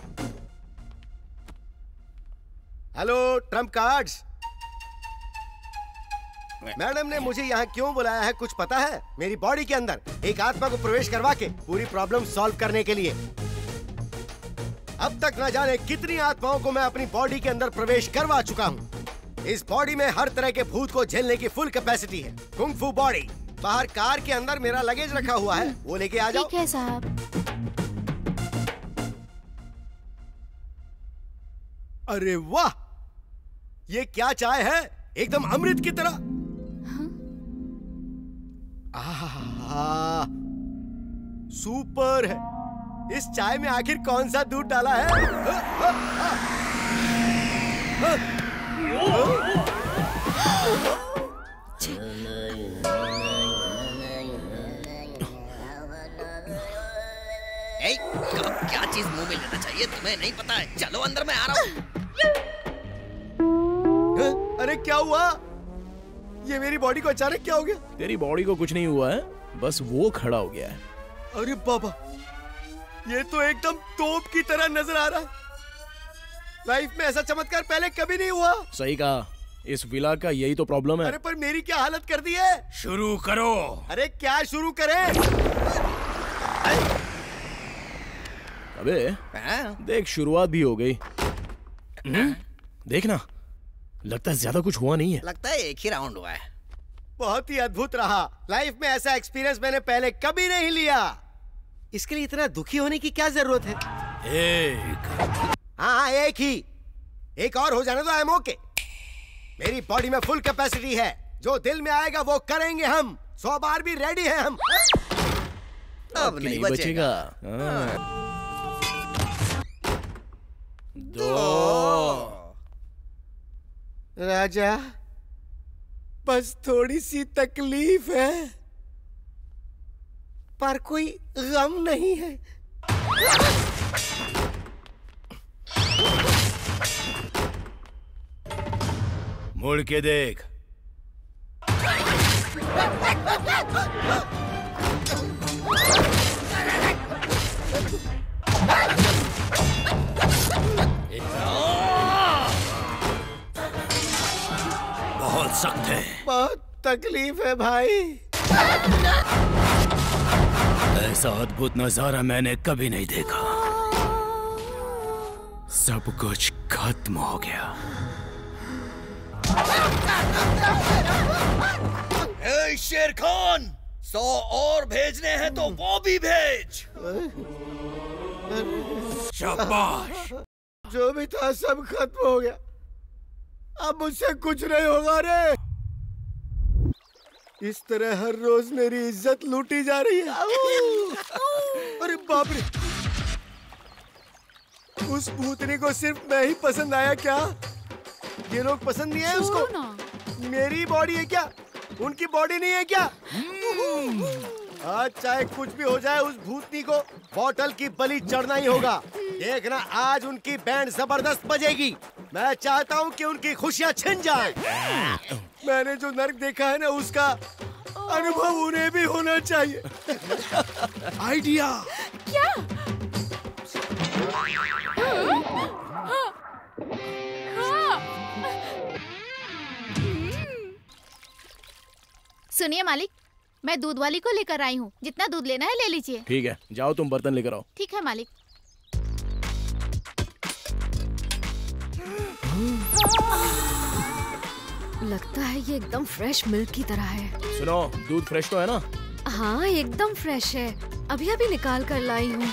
Hello Trump cards. मैडम ने मुझे यहाँ क्यों बुलाया है कुछ पता है? मेरी बॉडी के अंदर एक आत्मा को प्रवेश करवा के पूरी प्रॉब्लम सॉल्व करने के लिए। अब तक न जाने कितनी आत्माओं को मैं अपनी बॉडी के अंदर प्रवेश करवा चुका हूँ। इस बॉडी में हर तरह के भूत को झेलने की फुल कैपेसिटी है। Kung fu body. बाहर कार के अंदर मेरा लगेज रखा हुआ है, वो लेके आ जाओ। ठीक है साहब। अरे वाह, ये क्या चाय है, एकदम अमृत की तरह। आहा, सुपर है। इस चाय में आखिर कौन सा दूध डाला है? हा, हा, हा। हा, ए, कब क्या चीज मुंह में लेना चाहिए तुम्हें नहीं पता है? चलो अंदर, मैं आ रहा हूँ। अरे क्या हुआ? ये मेरी बॉडी को अचानक क्या हो गया? तेरी बॉडी को कुछ नहीं हुआ है, बस वो खड़ा हो गया है। अरे बाबा, ये तो एकदम तोप की तरह नजर आ रहा है। लाइफ में ऐसा चमत्कार पहले कभी नहीं हुआ। सही कहा, इस विला का यही तो प्रॉब्लम है। अरे पर मेरी क्या हालत कर दी है? शुरू करो। अरे क्या शुरू करें? अबे देख, शुरुआत भी हो गई। देखना, लगता है ज्यादा कुछ हुआ नहीं है। लगता है एक ही राउंड हुआ है। बहुत ही अद्भुत रहा। लाइफ में ऐसा एक्सपीरियंस मैंने पहले कभी नहीं लिया। इसके लिए इतना दुखी होने की क्या जरूरत है? एक। हाँ, एक ही। एक और हो जाने दो, आई एम ओके। मेरी बॉडी में फुल कैपेसिटी है। जो दिल में आएगा वो करेंगे हम। सौ बार भी रेडी है हम। अब नहीं बचेगा। दो। राजा, बस थोड़ी सी तकलीफ है, पर कोई गम नहीं है। मुड़ के देख। बहुत सख्त है। बहुत तकलीफ है भाई। ऐसा अद्भुत नजारा मैंने कभी नहीं देखा। सब कुछ खत्म हो गया। ए शेर खान, सौ और भेजने हैं तो वो भी भेज। शाबाश। जो भी था सब खत्म हो गया। अब मुझसे कुछ नहीं होगा रे। इस तरह हर रोज मेरी इज्जत लूटी जा रही है। अरे बाप रे, उस भूतनी को सिर्फ मैं ही पसंद आया क्या? ये लोग पसंद नहीं है उसको? मेरी बॉडी है क्या? उनकी बॉडी नहीं है क्या? आज चाहे कुछ भी हो जाए, उस भूतनी को बोतल की बलि चढ़ना ही होगा। देखना, आज उनकी बैंड जबरदस्त बजेगी। मैं चाहता हूँ कि उनकी खुशियाँ छिन जाए। मैंने जो नर्क देखा है ना, उसका अनुभव उन्हें भी होना चाहिए। आइडिया क्या? सुनिए मालिक, मैं दूध वाली को लेकर आई हूँ। जितना दूध लेना है ले लीजिए। ठीक है, जाओ तुम बर्तन लेकर आओ। ठीक है मालिक। लगता है ये एकदम फ्रेश मिल्क की तरह है। सुनो, दूध फ्रेश तो है ना? हाँ, एकदम फ्रेश है। अभी अभी निकाल कर लाई हूँ।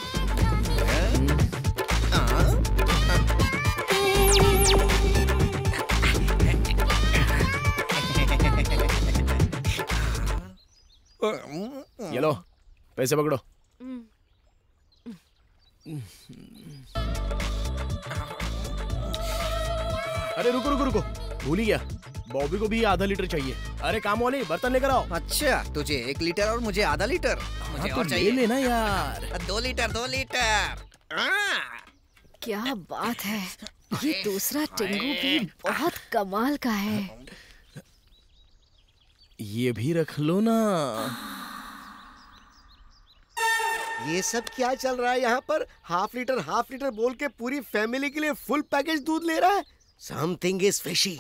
ये लो, पैसे पकड़ो। अरे रुको रुको रुको, भूल ही गया। बॉबी को भी आधा लीटर चाहिए। अरे काम वाली बर्तन लेकर आओ। अच्छा, तुझे एक लीटर और मुझे आधा लीटर। मुझे हाँ, और तो चाहिए। ले लेना यार। दो लीटर दो लीटर। क्या बात है, ये दूसरा टेंगू भी बहुत कमाल का है। ये भी रख लो ना। ये सब क्या चल रहा है यहाँ पर? हाफ लीटर हाफ लीटर बोल के पूरी फैमिली के लिए फुल पैकेज दूध ले रहा है। Something is fishy.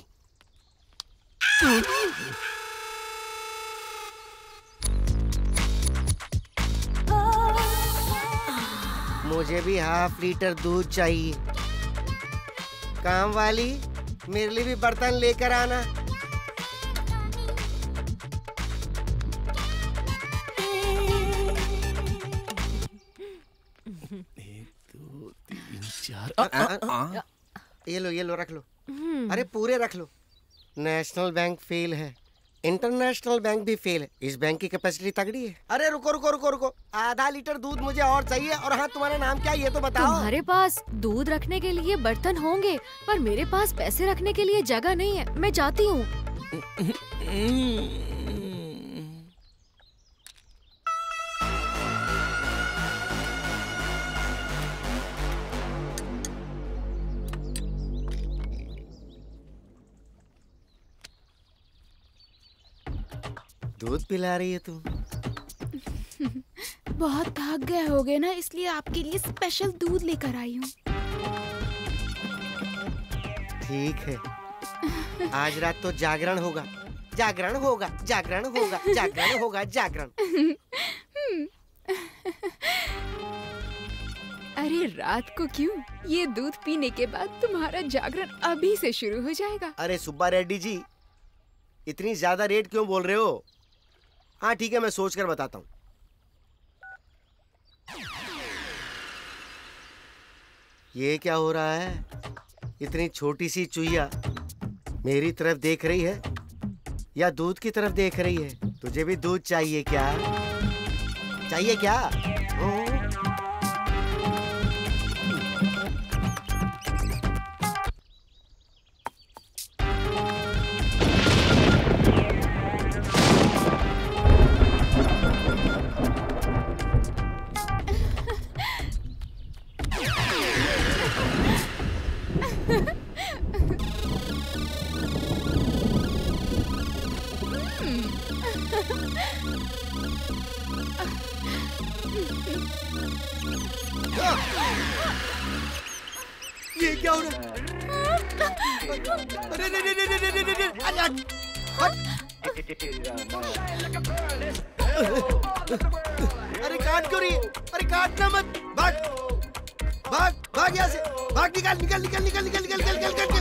मुझे भी हाफ लीटर दूध चाहिए। काम वाली, मेरे लिए भी बर्तन लेकर आना। चार। आ, आ, आ, ये लो ये लो रख लो। अरे पूरे रख लो। नेशनल बैंक फेल है, इंटरनेशनल बैंक भी फेल है। इस बैंक की कैपेसिटी तगड़ी है। अरे रुको रुको रुको रुको, आधा लीटर दूध मुझे और चाहिए। और हाँ, तुम्हारा नाम क्या है ये तो बताओ। तुम्हारे पास दूध रखने के लिए बर्तन होंगे, पर मेरे पास पैसे रखने के लिए जगह नहीं है। मैं जाती हूँ। दूध पिला रही है तुम? बहुत थक गए होगे ना, इसलिए आपके लिए स्पेशल दूध लेकर आई हूँ। ठीक है, आज रात तो जागरण होगा, जागरण होगा, जागरण होगा, जागरण होगा, जागरण। अरे रात को क्यों, ये दूध पीने के बाद तुम्हारा जागरण अभी से शुरू हो जाएगा। अरे सुब्बा रेड्डी जी, इतनी ज्यादा रेट क्यों बोल रहे हो? हाँ ठीक है, मैं सोच कर बताता हूँ। ये क्या हो रहा है? इतनी छोटी सी चुईया मेरी तरफ देख रही है या दूध की तरफ देख रही है? तुझे भी दूध चाहिए क्या? चाहिए क्या? ओ? ये क्या हो रहा है? अरे रे रे रे रे रे रे रे अरे अरे काट क्यों रही है? अरे काटना मत, भाग भाग भाग यहाँ से, भाग, निकल निकल निकल निकल निकल निकल निकल निकल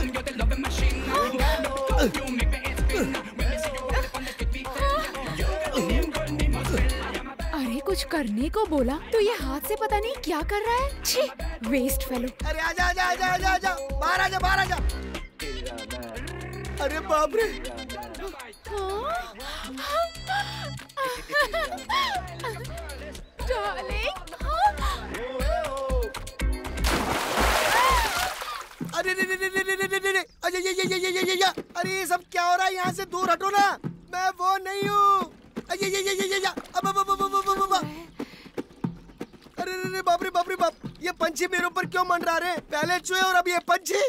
अरे कुछ करने को बोला तो ये हाथ से पता नहीं क्या कर रहा है। छी, वेस्ट फेलो। अरे आजा आजा आजा आजा आजा, बाहर आजा बाहर आजा। अरे बाप रे, अरे रे रे रे रे रे रे रे, अरे ये ये ये ये ये ये, अरे ये सब क्या हो रहा है? यहाँ से दूर हटो ना, मैं वो नहीं हूँ। ये ये ये ये ये, अब अब अब अब अब अब, अरे रे रे बाप रे बाप रे बाप, ये पंछी मेरे ऊपर क्यों मंडरा रहे? पहले चूहे और अब ये पंछी।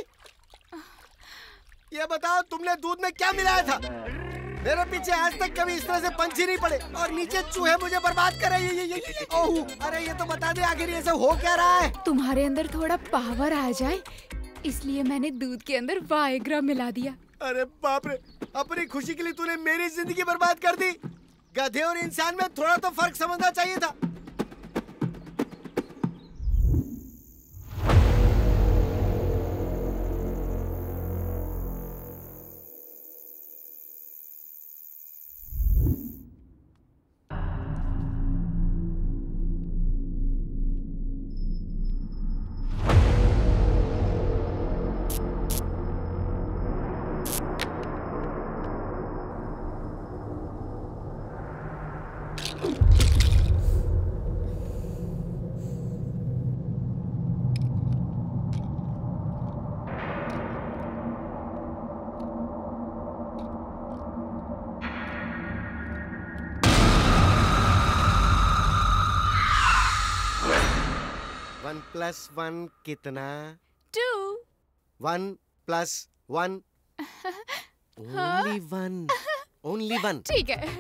ये बताओ, तुमने दूध में क्या मिलाया था? मेरे पीछे आज तक कभी इस तरह से पंछी नहीं पड़े, और नीचे चूहे मुझे बर्बाद कर रहे हैं। ये ये ये, ओह, अरे ये तो बता दे आखिर ये सब हो क्या रहा है? तुम्हारे अंदर थोड़ा पावर आ जाए, इसलिए मैंने दूध के अंदर वाइग्रा मिला दिया। अरे बाप रे, अपनी खुशी के लिए तूने मेरी जिंदगी बर्बाद कर दी। गधे और इंसान में थोड़ा तो फर्क समझना चाहिए था। वन प्लस वन कितना? Two. One plus one only one only one. ठीक है।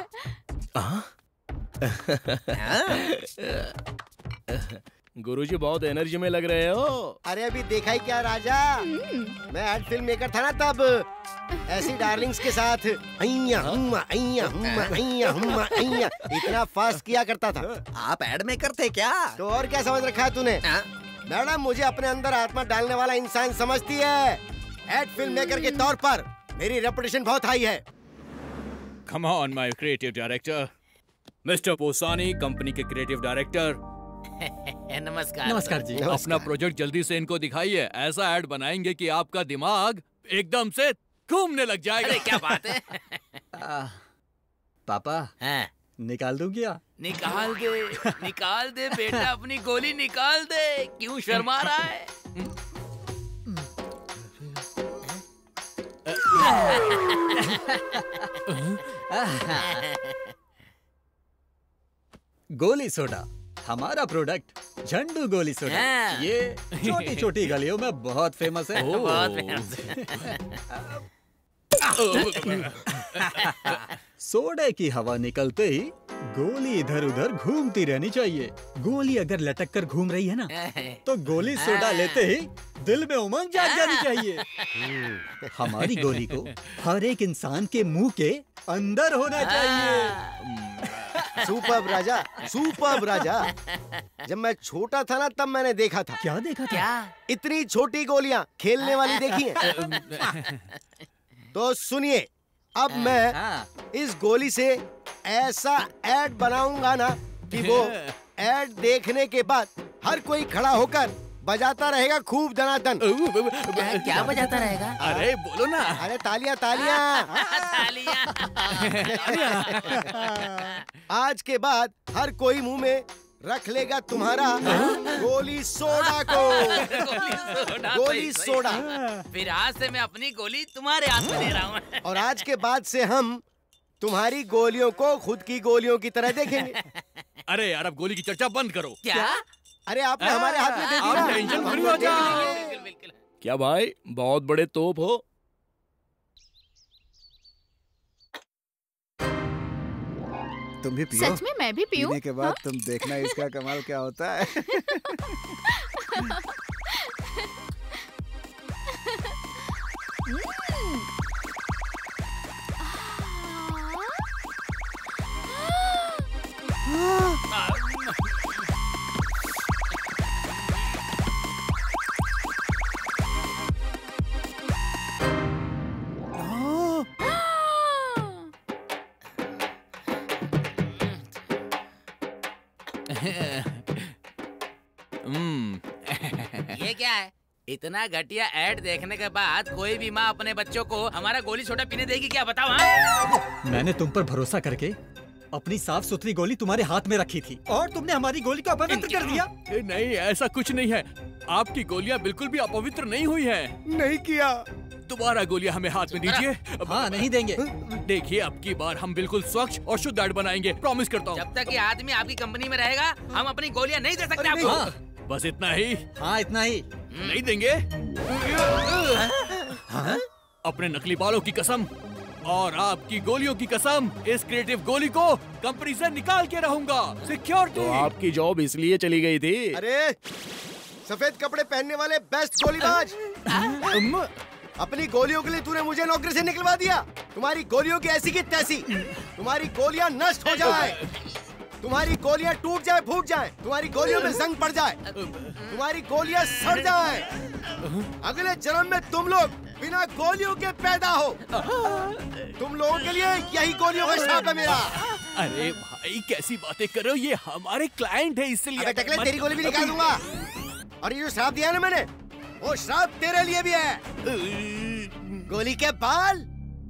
गुरुजी बहुत एनर्जी में लग रहे हो। अरे अभी देखा ही क्या राजा, मैं एड फिल्म मेकर था ना तब, ऐसी डार्लिंग्स के साथ अय्या हुम्मा अय्या हुम्मा अय्या हुम्मा अय्या इतना फास्ट किया करता था। आप एड मेकर थे क्या? तो और क्या समझ रखा है तूने? मैडम मुझे अपने अंदर आत्मा डालने वाला इंसान समझती है। एड फिल्म मेकर के तौर पर मेरी रेपुटेशन बहुत हाई है। Come on, my creative director. Mister Posani, company के क्रिएटिव डायरेक्टर। नमस्कार नमस्कार जी। अपना प्रोजेक्ट जल्दी से इनको दिखाइए। ऐसा ऐड बनाएंगे कि आपका दिमाग एकदम से घूमने लग जाएगा। अरे क्या बात है। आ, पापा हैं? निकाल दूं क्या? निकाल दे, निकाल दे बेटा, अपनी गोली निकाल दे। क्यों शर्मा रहा है? गोली सोडा हमारा प्रोडक्ट झंडू गोली सोडा। हाँ। ये छोटी छोटी गलियों में बहुत फेमस है। बहुत फेमस सोडे की हवा निकलते ही गोली इधर उधर घूमती रहनी चाहिए। गोली अगर लटक कर घूम रही है ना, तो गोली सोडा लेते ही दिल में उमंग जाग जानी चाहिए। हमारी गोली को हर एक इंसान के मुंह के अंदर होना चाहिए। सुपर्ब राजा, सुपर्ब राजा। जब मैं छोटा था ना तब मैंने देखा था। क्या देखा था? क्या? इतनी छोटी गोलियां खेलने वाली देखी हैं? तो सुनिए, अब मैं इस गोली से ऐसा ऐड बनाऊंगा ना कि वो ऐड देखने के बाद हर कोई खड़ा होकर बजाता रहेगा खूब दनादन। क्या बजाता रहेगा? अरे बोलो ना। अरे तालियां तालियां। आज के बाद हर कोई मुंह में रख लेगा तुम्हारा गोली सोडा को। गोली सोडा, गोली सही, सोडा। सही। फिर आज से मैं अपनी गोली तुम्हारे हाथ में दे रहा हूँ। और आज के बाद से हम तुम्हारी गोलियों को खुद की गोलियों की तरह देखेंगे। अरे यार अब गोली की चर्चा बंद करो। क्या? अरे आपने हमारे हाथ में दे दी ना। आप टेंशन फ्री हो जाओ। क्या भाई बहुत बड़े तोप हो? तुम भी पियो। सच में मैं भी पीऊं? पीने के बाद तुम देखना इसका कमाल क्या होता है। ये क्या है? इतना घटिया ऐड देखने के बाद कोई भी माँ अपने बच्चों को हमारा गोली सोडा पीने देगी क्या? बताओ। हाँ? मैंने तुम पर भरोसा करके अपनी साफ सुथरी गोली तुम्हारे हाथ में रखी थी और तुमने हमारी गोली को अपवित्र कर दिया। नहीं ऐसा कुछ नहीं है। आपकी गोलियां बिल्कुल भी अपवित्र नहीं हुई है। नहीं किया। दोबारा गोलियां हमें हाथ में दीजिए। हाँ नहीं देंगे। देखिए अब की बार हम बिल्कुल स्वच्छ और शुद्ध ऐड बनाएंगे, प्रॉमिस करता हूँ। जब तक ये आदमी आपकी कंपनी में रहेगा हम अपनी गोलियां नहीं दे सकते आपको। हाँ, बस इतना ही। हाँ इतना ही। नहीं देंगे। हाँ? अपने नकली बालों की कसम और आपकी गोलियों की कसम, इस क्रिएटिव गोली को कंपनी से निकाल के रहूंगा। सिक्योरिटी। तो आपकी जॉब इसलिए चली गई थी? अरे सफेद कपड़े पहनने वाले बेस्ट गोलीबाज, अपनी गोलियों के लिए तूने मुझे नौकरी से निकलवा दिया। तुम्हारी गोलियों की ऐसी की तैसी, तुम्हारी गोलियां नष्ट हो जाए, तुम्हारी गोलियां टूट जाए, फूट जाए, तुम्हारी गोलियों में जंग पड़ जाए, तुम्हारी गोलियां सड़ जाए, अगले जन्म में तुम लोग बिना गोलियों के पैदा हो। तुम लोगों के लिए यही गोलियों का श्राप है मेरा। अरे भाई कैसी बातें कर रहे हो, ये हमारे क्लाइंट है इसलिए। अबे टकले तेरी गोली भी निकाल दूंगा। और ये जो श्राप दिया ना मैंने, वो श्राप तेरे लिए भी है। गोली के बाल।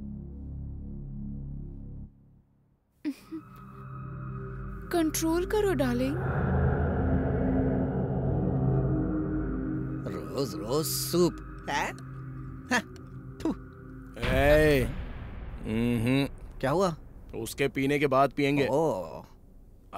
कंट्रोल करो डार्लिंग। रोज रोज सूप है? ए, हम्म, क्या हुआ? उसके पीने के बाद पियेंगे। ओ,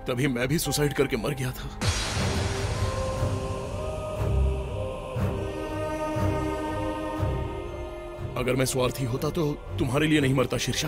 तभी मैं भी सुसाइड करके मर गया था। अगर मैं स्वार्थी होता तो तुम्हारे लिए नहीं मरता शीर्षा।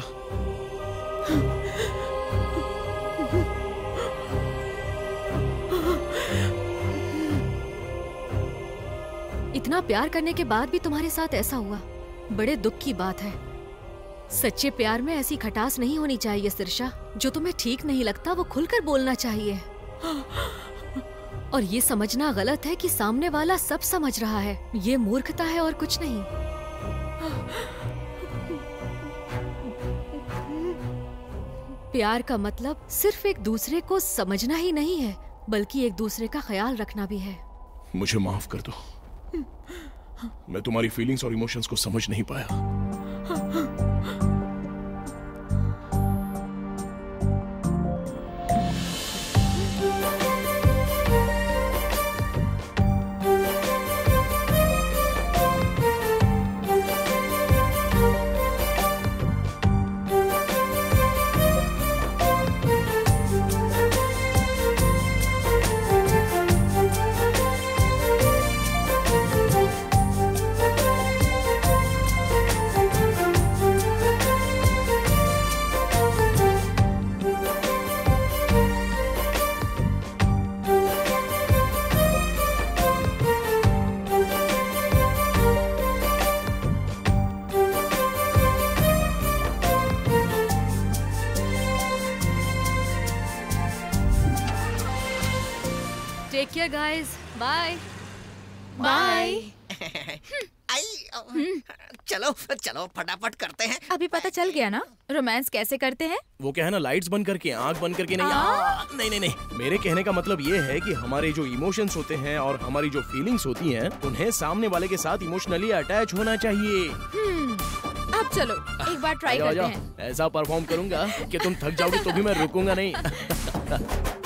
इतना प्यार करने के बाद भी तुम्हारे साथ ऐसा हुआ, बड़े दुख की बात है। सच्चे प्यार में ऐसी खटास नहीं होनी चाहिए शीर्षा। जो तुम्हें ठीक नहीं लगता वो खुलकर बोलना चाहिए। और ये समझना गलत है कि सामने वाला सब समझ रहा है। ये मूर्खता है और कुछ नहीं। प्यार का मतलब सिर्फ एक दूसरे को समझना ही नहीं है, बल्कि एक दूसरे का ख्याल रखना भी है। मुझे माफ कर दो, मैं तुम्हारी फीलिंग्स और इमोशंस को समझ नहीं पाया। Take care guys, bye bye. चलो चलो फटाफट करते हैं। अभी पता चल गया ना रोमांस कैसे करते हैं? वो क्या है ना, लाइट्स बंद करके, आंख बंद करके नहीं। आ, नहीं नहीं नहीं, मेरे कहने का मतलब ये है कि हमारे जो इमोशंस होते हैं और हमारी जो फीलिंग्स होती हैं, उन्हें सामने वाले के साथ इमोशनली अटैच होना चाहिए। अब चलो एक बार ट्राई करते हैं। ऐसा परफॉर्म करूंगा कि तुम थक जाओगे तो भी मैं रुकूंगा नहीं।